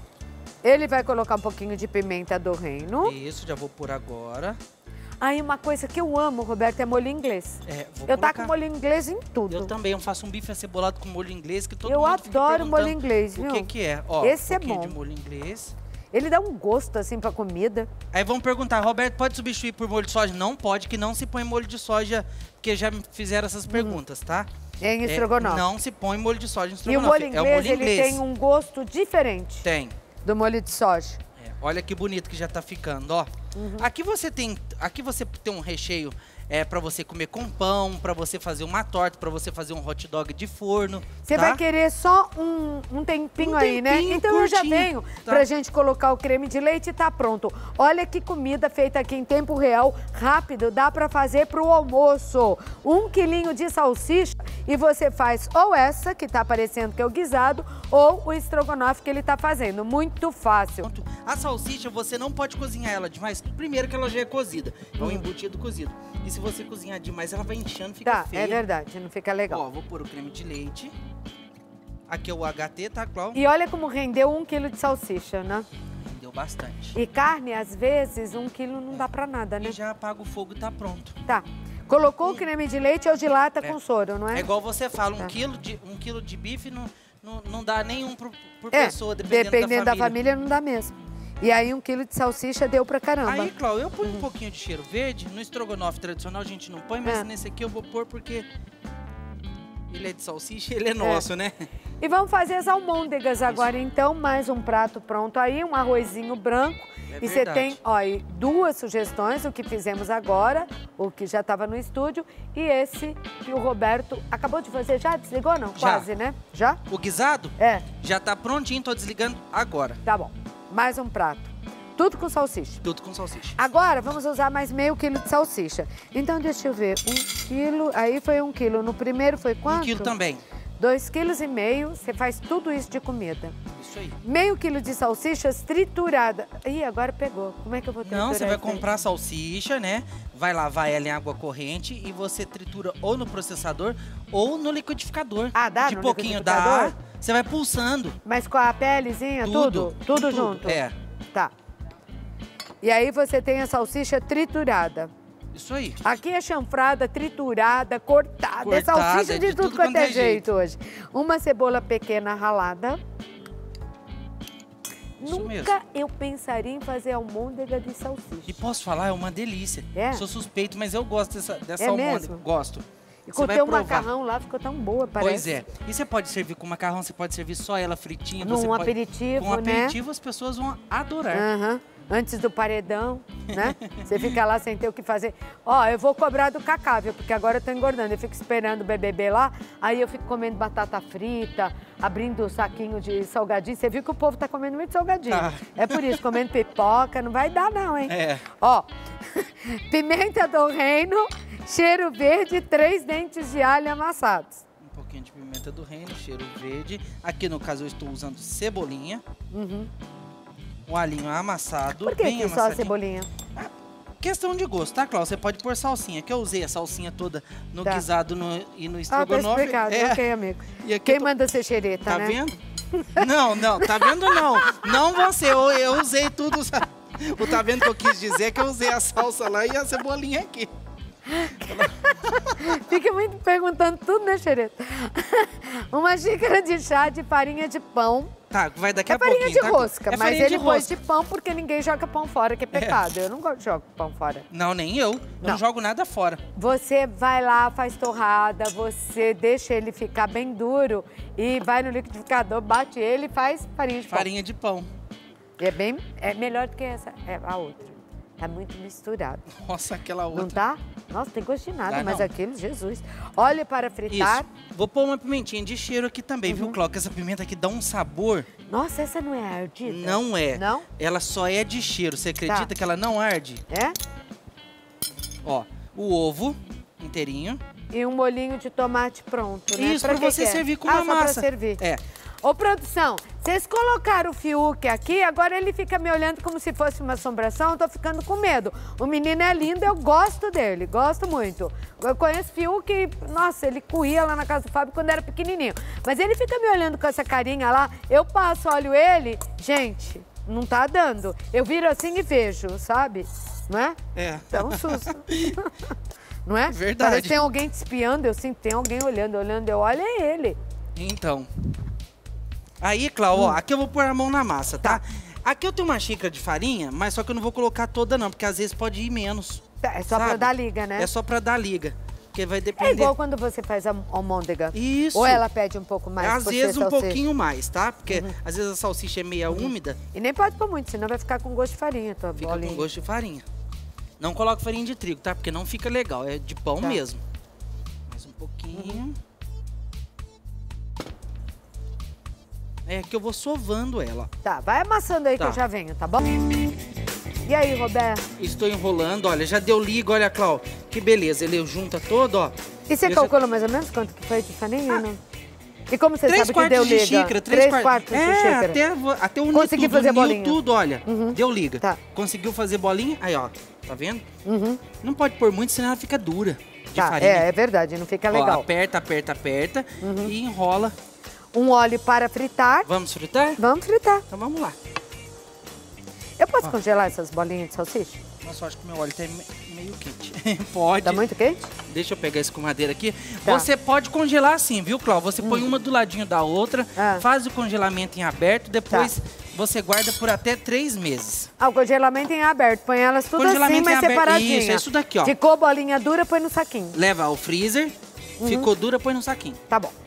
Ele vai colocar um pouquinho de pimenta do reino. Isso, já vou pôr agora. Aí uma coisa que eu amo, Roberto, é molho inglês. É, vou eu colocar. taco molho inglês em tudo. Eu também, eu faço um bife acebolado com molho inglês que todo Eu mundo fica adoro perguntando molho inglês, viu? O que que é? Ó, Esse um é pouquinho bom. de molho inglês. Ele dá um gosto, assim, pra comida. Aí vamos perguntar, Roberto, pode substituir por molho de soja? Não pode, que não se põe molho de soja, porque já me fizeram essas perguntas, tá? Em estrogonofe. É, não se põe molho de soja em E o estrogonofe. molho inglês, é o molho ele inglês. tem um gosto diferente Tem. do molho de soja. É, olha que bonito que já tá ficando, ó. Uhum. Aqui você tem, aqui você tem um recheio é para você comer com pão, para você fazer uma torta, para você fazer um hot dog de forno. Você tá? vai querer só um, um tempinho Um aí, né? tempinho Então eu já curtinho, venho tá? pra gente colocar o creme de leite e tá pronto. Olha que comida feita aqui em tempo real, rápido, dá pra fazer pro almoço. Um quilinho de salsicha e você faz ou essa, que tá aparecendo que é o guisado, ou o estrogonofe que ele tá fazendo. Muito fácil. A salsicha, você não pode cozinhar ela demais. Primeiro que ela já é cozida, é um embutido cozido. E se você cozinhar demais, ela vai inchando, fica Tá, feia. é verdade, não fica legal. Ó, vou pôr o creme de leite. Aqui é o H T, tá, Clau? E olha como rendeu um quilo de salsicha, né? Deu bastante. E carne, às vezes, um quilo não dá pra nada, né? E já apaga o fogo e tá pronto. Tá. Colocou o creme de leite ou de lata com soro, não é? É igual você fala, um, Tá. quilo, de, um quilo de bife não, não, não dá nenhum por, por É, pessoa, dependendo, dependendo da, da família. família, não dá mesmo. E aí um quilo de salsicha deu pra caramba. Aí, Clau, eu ponho um pouquinho de cheiro verde. No estrogonofe tradicional a gente não põe, mas É. nesse aqui eu vou pôr porque ele é de salsicha e ele é nosso, né? E vamos fazer as almôndegas agora, então. Mais um prato pronto aí, um arrozinho branco. É e você verdade. tem, ó, aí, duas sugestões, o que fizemos agora, o que já estava no estúdio, e esse que o Roberto acabou de fazer. Já desligou, não? Já. Quase, né? Já? O guisado? É. Já tá prontinho, tô desligando agora. Tá bom. Mais um prato. Tudo com salsicha. Tudo com salsicha. Agora, vamos usar mais meio quilo de salsicha. Então, deixa eu ver. Um quilo, aí foi um quilo. No primeiro foi quanto? Um quilo também. Dois quilos e meio, você faz tudo isso de comida. Isso aí. Meio quilo de salsichas triturada. Ih, agora pegou. Como é que eu vou triturar Não, você vai isso aí? comprar salsicha, né? Vai lavar ela em água corrente e você tritura ou no processador ou no liquidificador. Ah, dá De no pouquinho liquidificador? dá. Você vai pulsando. Mas com a pelezinha, tudo? Tudo, Tudo, tudo, junto? é. Tá. E aí você tem a salsicha triturada. Isso aí. Aqui é chanfrada, triturada, cortada. Cortada, é salsicha de, de tudo, tudo quanto quanto é é jeito hoje. Uma cebola pequena ralada. Isso Nunca mesmo. eu pensaria em fazer almôndega de salsicha. E posso falar, é uma delícia. É? Sou suspeito, mas eu gosto dessa, dessa É almôndega. mesmo? Gosto. E Você com o vai teu provar. macarrão lá ficou tão boa, parece. Pois é. E você pode servir com macarrão, você pode servir só ela fritinha. Num você pode... aperitivo, Com um né? aperitivo as pessoas vão adorar. Aham. Antes do paredão, né? Você fica lá sem ter o que fazer. Ó, eu vou cobrar do Cacá, viu? Porque agora eu tô engordando. Eu fico esperando o B B B lá, aí eu fico comendo batata frita, abrindo o saquinho de salgadinho. Você viu que o povo tá comendo muito salgadinho. Tá. É por isso, comendo pipoca, não vai dar não, hein? É. Ó, pimenta do reino, cheiro verde, três dentes de alho amassados. Um pouquinho de pimenta do reino, cheiro verde. Aqui no caso eu estou usando cebolinha. Uhum. Um alhinho amassado. Por que, bem que só a amassadinho. cebolinha? questão de gosto, tá, Cláudia? Você pode pôr salsinha, que eu usei a salsinha toda no Tá. guisado no, e no Ah, tá estrogonofe. explicado. É. Ok, amigo. E aqui Quem eu tô- manda ser xereta, Tá né? vendo? Não, não, tá vendo não. Não você, eu, eu usei tudo. sabe? O tá vendo que eu quis dizer é que eu usei a salsa lá e a cebolinha aqui. Fica muito perguntando tudo, né, xereta? Uma xícara de chá de farinha de pão. Tá, vai daqui É a farinha pouquinho. de tá? rosca, É mas farinha ele de pôs rosca. de pão porque ninguém joga pão fora, que é pecado. Eu não gosto de jogar pão fora. Não, nem eu. Eu não. Não. jogo nada fora. Você vai lá, faz torrada, você deixa ele ficar bem duro e vai no liquidificador, bate ele e faz farinha de pão. Farinha de pão. E é bem, é melhor do que essa, é a outra. Tá muito misturado. Nossa, aquela outra. Não tá? Nossa, tem gosto de nada, Dá mas não. aquilo, Jesus. Óleo para fritar. Isso. Vou pôr uma pimentinha de cheiro aqui também, Uhum. viu, Cláudia? Essa pimenta aqui dá um sabor. Nossa, essa não é ardida? Não é. Não? Ela só é de cheiro. Você acredita Tá. que ela não arde? É? Ó, o ovo inteirinho. E um molhinho de tomate pronto, né? Isso, pra que você que é? servir com ah, uma só massa. pra servir. É. Ô, produção, vocês colocaram o Fiuk aqui, agora ele fica me olhando como se fosse uma assombração, eu tô ficando com medo. O menino é lindo, eu gosto dele, gosto muito. Eu conheço o Fiuk e, nossa, ele corria lá na casa do Fábio quando era pequenininho. Mas ele fica me olhando com essa carinha lá, eu passo, olho ele, gente, não tá dando. Eu viro assim e vejo, sabe? Não é? É. Dá um susto. Não é? Verdade. Parece que tem alguém te espiando, eu sinto, tem alguém olhando, olhando, eu olho, é ele. Então. Aí, Cláudia, Hum. ó, aqui eu vou pôr a mão na massa, tá? Aqui eu tenho uma xícara de farinha, mas só que eu não vou colocar toda não, porque às vezes pode ir menos. Tá, é só pra sabe? dar liga, né? É só pra dar liga. Porque vai depender. É igual quando você faz a almôndega. Isso. Ou ela pede um pouco mais? Às por ser vezes um salsicha? pouquinho mais, tá? Porque às vezes a salsicha é meia úmida. E nem pode pôr muito, senão vai ficar com gosto de farinha, tua Fica bolinha. com gosto de farinha. Não coloque farinha de trigo, tá? Porque não fica legal, é de pão Tá. mesmo. Mais um pouquinho. É que eu vou sovando ela. Tá, vai amassando aí Tá. que eu já venho, tá bom? E aí, Roberto? Estou enrolando, olha, já deu liga, olha, Clau, que beleza. Ele junta todo, ó. E você Eu já- calculou mais ou menos quanto que foi de farinha, não? E como você Três sabe que quartos deu de liga? xícara, três, quartos. quartos de é, xícara. até, até unir Consegui tudo, fazer uniu bolinha. tudo, olha. Uhum. Deu liga. Tá. Conseguiu fazer bolinha? Aí, ó, tá vendo? Uhum. Não pode pôr muito, senão ela fica dura de Tá, farinha. é, é verdade, não fica Ó, legal. Uhum. aperta, aperta, aperta e enrola. Um óleo para fritar. Vamos fritar? Vamos fritar. Então vamos lá. Eu posso Ó. congelar essas bolinhas de salsicha? Nossa, eu acho que meu óleo tá me- meio quente. Pode. Tá muito quente? Deixa eu pegar a escumadeira aqui. Tá. Você pode congelar assim, viu, Cláudia? Você põe uma do ladinho da outra, Ah. faz o congelamento em aberto, depois Tá. você guarda por até três meses. Ah, o congelamento em aberto. Põe elas tudo assim, Congelamento mas em aberto. separadinha. Isso, é isso daqui, ó. Ficou bolinha dura, põe no saquinho. Leva ao freezer, Uhum. ficou dura, põe no saquinho. Tá bom.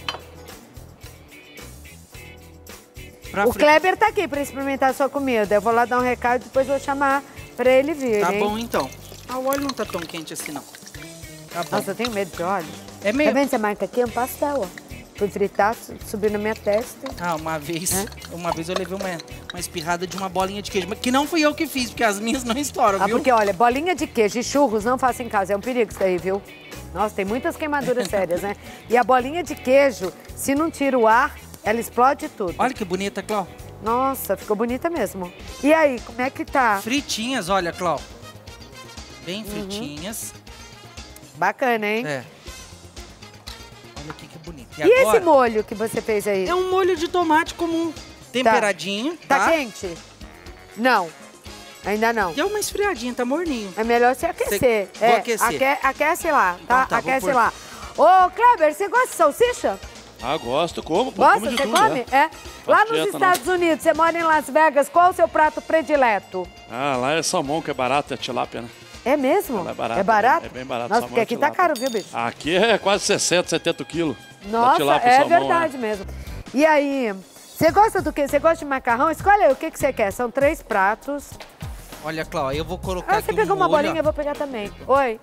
Pra O fri- Kleber tá aqui pra experimentar a sua comida. Eu vou lá dar um recado e depois vou chamar pra ele vir, Tá hein? bom, então. Ah, o óleo não tá tão quente assim, não. Tá bom. Nossa, eu tenho medo de óleo. É meio... Tá vendo? Você marca aqui, é um pastel, ó. Fui fritar, su- subiu na minha testa. Ah, uma vez, uma vez eu levei uma, uma espirrada de uma bolinha de queijo, mas que não fui eu que fiz, porque as minhas não estouram, Ah, viu? porque, olha, bolinha de queijo e churros não faça em casa. É um perigo isso aí, viu? Nossa, tem muitas queimaduras sérias, né? E a bolinha de queijo, se não tira o ar, ela explode tudo. Olha que bonita, Clau. Nossa, ficou bonita mesmo. E aí, como é que tá? Fritinhas, olha, Clau. Uhum. Bem fritinhas. Bacana, hein? É. Olha aqui que bonito. E, agora, esse molho que você fez aí? É um molho de tomate comum, temperadinho, Tá, tá? quente? Não. Ainda não. Deu uma esfriadinha, tá morninho. É melhor você aquecer. Cê- É, vou aquecer. aque- aquece lá, tá? Então tá, vou aquece pôr. lá. Ô, Kleber, você gosta de salsicha? Ah, gosto, como, pô, Gosta? como de Você tudo, come? é. É. Lá Faço nos dieta, Estados Unidos, você mora em Las Vegas, qual o seu prato predileto? Ah, lá é salmão, que é barato, é tilápia, né? É mesmo? Lá é barato. É barato? É bem barato. Nossa, salmão porque é aqui tá tilápia. caro, viu, bicho? Aqui é quase sessenta, setenta quilos. da Nossa, tilápia, é salmão, verdade mesmo. E aí, você gosta do quê? Você gosta de macarrão? Escolhe aí o que, que você quer. São três pratos. Olha, Clau, eu vou colocar Ah, aqui você um pegou uma molho, bolinha, ó. eu vou pegar também. Oi.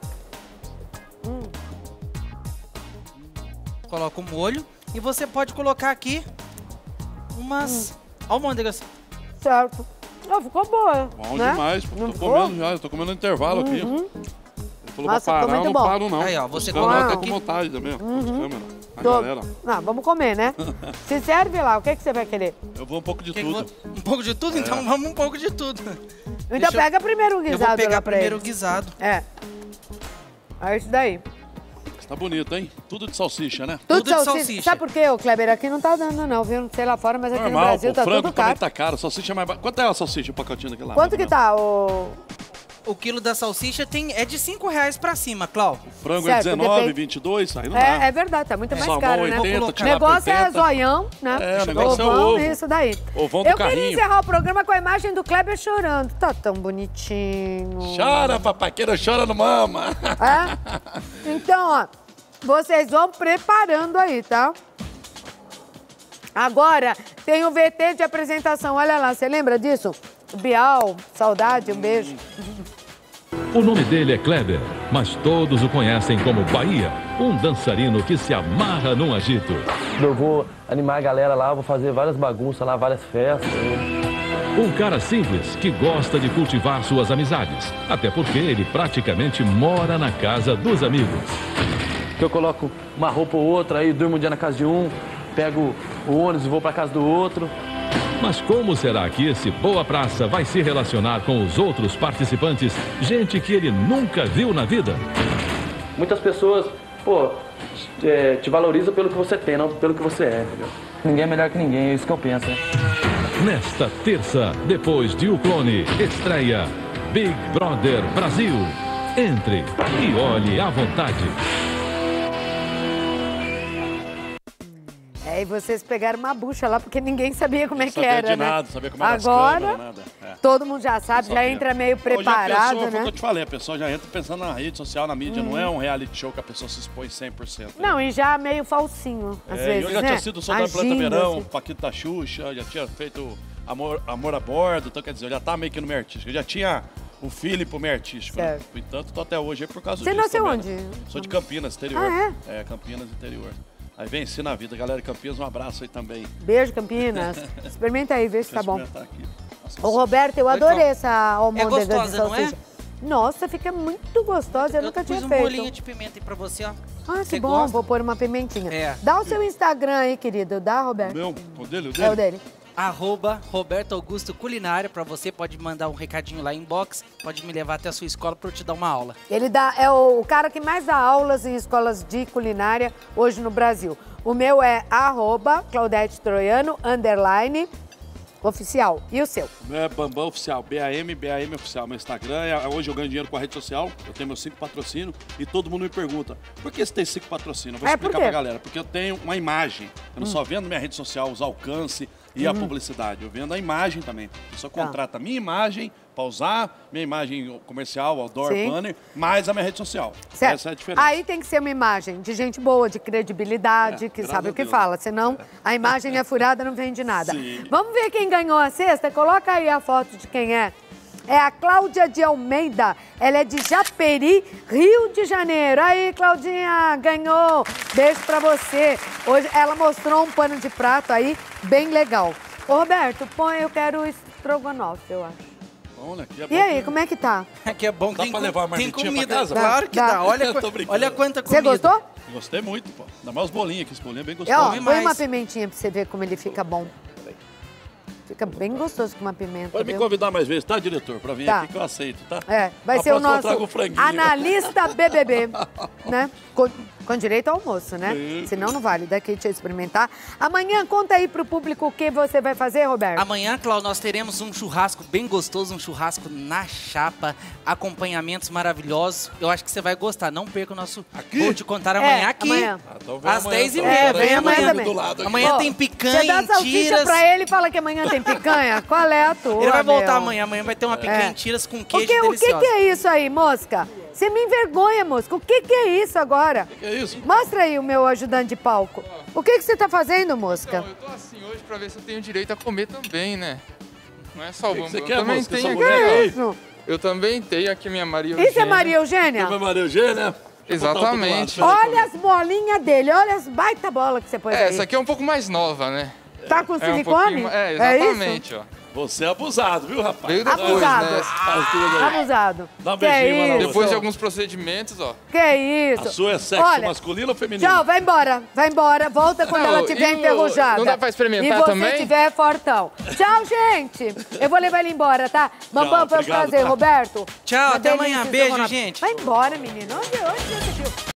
Coloca o molho e você pode colocar aqui umas almôndegas. Certo. Não, ficou boa. Bom né? demais, pô, Não tô ficou? comendo já, eu tô comendo no intervalo aqui. Uhum. Ele falou Nossa, pra ficou parar, eu muito não bom. paro não. Aí, ó, você Os câmeras coloca tá aqui. com vontade também, ó. Os câmeras, a Tô- galera. Não, vamos comer, né? Se serve lá, o que, que você vai querer? Eu vou um pouco de Que tudo. que eu vou- Um pouco de tudo? É. Então vamos um pouco de tudo. Então Deixa eu- pega primeiro o guisado Eu vou pegar lá pra primeiro o eles. guisado. É. É isso daí. Tá bonito, hein? Tudo de salsicha, né? Tudo, de salsicha. salsicha. Sabe por quê, ô Kleber? Aqui não tá dando, não, viu? Não sei lá fora, mas aqui Normal, no Brasil pô, tá frango tudo também caro. tá caro. Salsicha é mais barato. Quanto é a salsicha, o pacotinho daquele lá? Quanto que tá, ô... O quilo da salsicha tem, é de cinco reais pra cima, Clau. O frango é dezenove, vinte e dois, aí não dá. É, é verdade, tá muito mais Salmão caro, né? oitenta, O tilápia negócio é oitenta. zoião, né? É, o negócio é Ovão, ovo. isso daí. Ovão do Eu queria carrinho. encerrar o programa com a imagem do Kleber chorando. Tá tão bonitinho. Chora, papaqueira, chora no mama. É? Então, ó, vocês vão preparando aí, tá? Agora, tem o V T de apresentação. Olha lá, você lembra disso? O Bial, saudade, um beijo. O nome dele é Kleber, mas todos o conhecem como Bahia, um dançarino que se amarra num agito. Eu vou animar a galera lá, vou fazer várias bagunças lá, várias festas. Um cara simples que gosta de cultivar suas amizades, até porque ele praticamente mora na casa dos amigos. Que eu coloco uma roupa ou outra, aí durmo um dia na casa de um, pego o ônibus e vou pra casa do outro. Mas como será que esse Boa Praça vai se relacionar com os outros participantes, gente que ele nunca viu na vida? Muitas pessoas, pô, é, te valorizam pelo que você tem, não pelo que você é, entendeu? Ninguém é melhor que ninguém, é isso que eu penso, né? Nesta terça, depois de O Clone, estreia Big Brother Brasil. Entre e olhe à vontade. É, e vocês pegaram uma bucha lá, porque ninguém sabia como é que Sabia era, de nada, né? sabia como era as Agora, câmeras, nada. É. todo mundo já sabe, já Sabia. entra meio Hoje a preparado, pessoa, foi o né? que eu te falei, a pessoa já entra pensando na rede social, na mídia, Uhum. não é um reality show que a pessoa se expõe cem por cento. Não, e já meio falsinho, às É, vezes, eu já né? tinha sido Soldado do Planeta Agindo, Verão, assim. Paquito da Xuxa, já tinha feito Amor, Amor a Bordo, então quer dizer, eu já tava meio que no meio artístico. Eu já tinha o filho pro meio artístico, né? Certo. No entanto, tô até hoje aí por causa Você disso nasceu também, onde? né? Sou de Campinas, interior. Ah, é? Campinas, interior. Aí venci na vida, galera de Campinas, um abraço aí também. Beijo, Campinas. Experimenta aí, vê se tá bom. Experimentar aqui. Nossa, Ô, Roberto, eu adorei essa almôndega de gostosa, não é? salsicha. Nossa, fica muito gostosa, eu, nunca tinha Pus um feito. bolinho de pimenta aí pra você, ó. Ah, que Você bom, gosta? vou pôr uma pimentinha. É. Dá o seu Instagram aí, querido, dá, Roberto? Meu, o dele, o dele? É o dele. Arroba Roberto Augusto Culinária, pra você pode mandar um recadinho lá em inbox, pode me levar até a sua escola pra eu te dar uma aula. Ele dá, é o, o cara que mais dá aulas em escolas de culinária hoje no Brasil. O meu é arroba Claudete Troiano, underline, oficial. E o seu? É Bambam Oficial, B A M, B A M Oficial. Meu Instagram, é, hoje eu ganho dinheiro com a rede social, eu tenho meus cinco patrocínios e todo mundo me pergunta, por que você tem cinco patrocínios? Eu vou É, por explicar quê? pra galera, porque eu tenho uma imagem, eu não Hum. só vendo minha rede social, os alcances e a Uhum. publicidade, eu vendo a imagem também. Eu só Tá. contrato a minha imagem pra usar, minha imagem comercial, outdoor, Sim. banner, mais a minha rede social. Certo. Essa é a diferença. Aí tem que ser uma imagem de gente boa, de credibilidade, É, que graças sabe a o que Deus. fala. Senão a imagem é furada, não vende nada. Sim. Vamos ver quem ganhou a cesta? Coloca aí a foto de quem é. É a Cláudia de Almeida. Ela é de Japeri, Rio de Janeiro. Aí, Claudinha, ganhou. Beijo pra você. Hoje ela mostrou um pano de prato aí, bem legal. Ô, Roberto, põe, eu quero estrogonofe, eu acho. Olha, aqui é E bom aí, que- como é que tá? Que é bom que Dá tem, pra com- levar uma tem marmitinha comida. pra casa? Claro que Dá. dá. Olha, Eu tô qua- brincando. olha quanta Você comida. gostou? Gostei muito, pô. Ainda mais os bolinhos aqui, esse bolinho é bem É, gostoso. ó, põe uma pimentinha pra você ver como ele fica bom. Fica bem gostoso com uma pimenta, Pode me viu? convidar mais vezes, tá, diretor? Pra vir Tá. aqui que eu aceito, tá? É, vai A ser o próxima eu nosso trago o franguinho. analista B B B, né? Com, com direito ao almoço, né? Sim. Senão não vale. Daqui deixa eu experimentar. Amanhã, conta aí pro público o que você vai fazer, Roberto. Amanhã, Cláudio, nós teremos um churrasco bem gostoso, um churrasco na chapa, acompanhamentos maravilhosos. Eu acho que você vai gostar. Não perca o nosso Vou Te Contar amanhã É, aqui, amanhã. Ah, então vem às amanhã, dez e então. meia. É, vem amanhã também. do lado aqui. Amanhã Ó, tem picanha Você dá em salsicha tiras. pra ele e fala que amanhã tem picanha? Qual é a tua, Ele vai voltar meu? amanhã. Amanhã vai ter uma picanha É. em tiras com O queijo que, o que deliciosa. que é isso aí, mosca? Você me envergonha, mosca. O que que é isso agora? O que é isso? Mostra aí o meu ajudante de palco. O que que você tá fazendo, mosca? Eu tô assim hoje pra ver se eu tenho direito a comer também, né? Não é só o que bambu. você Eu quer, também moça? tenho Essa aqui, mulher ó. aí? Isso. Eu também tenho aqui minha Maria Eugênia. Isso é Maria Eugênia? Tem Maria Eugênia? Exatamente. Olha as bolinhas dele, olha as baita bola que você pôs É, aí. essa aqui é um pouco mais nova, né? Tá com É um silicone? pouquinho- É, É isso? exatamente, ó. Você é abusado, viu, rapaz? Veio depois, Abusado. né? Abusado. Dá um Que beijinho, isso? Manu. Depois de alguns procedimentos, ó. Que isso? A sua é sexo Olha, masculino ou feminino? tchau, vai embora. Vai embora. Volta quando Não, ela estiver e o- enferrujada. não dá pra experimentar e você também? estiver fortão. Tchau, gente. Eu vou levar ele embora, tá? Bambam, foi um obrigado, prazer. tá? Roberto. Tchau, uma até delícia, amanhã. seu Beijo, Ronaldo. gente. Vai embora, menino. Onde, onde você viu?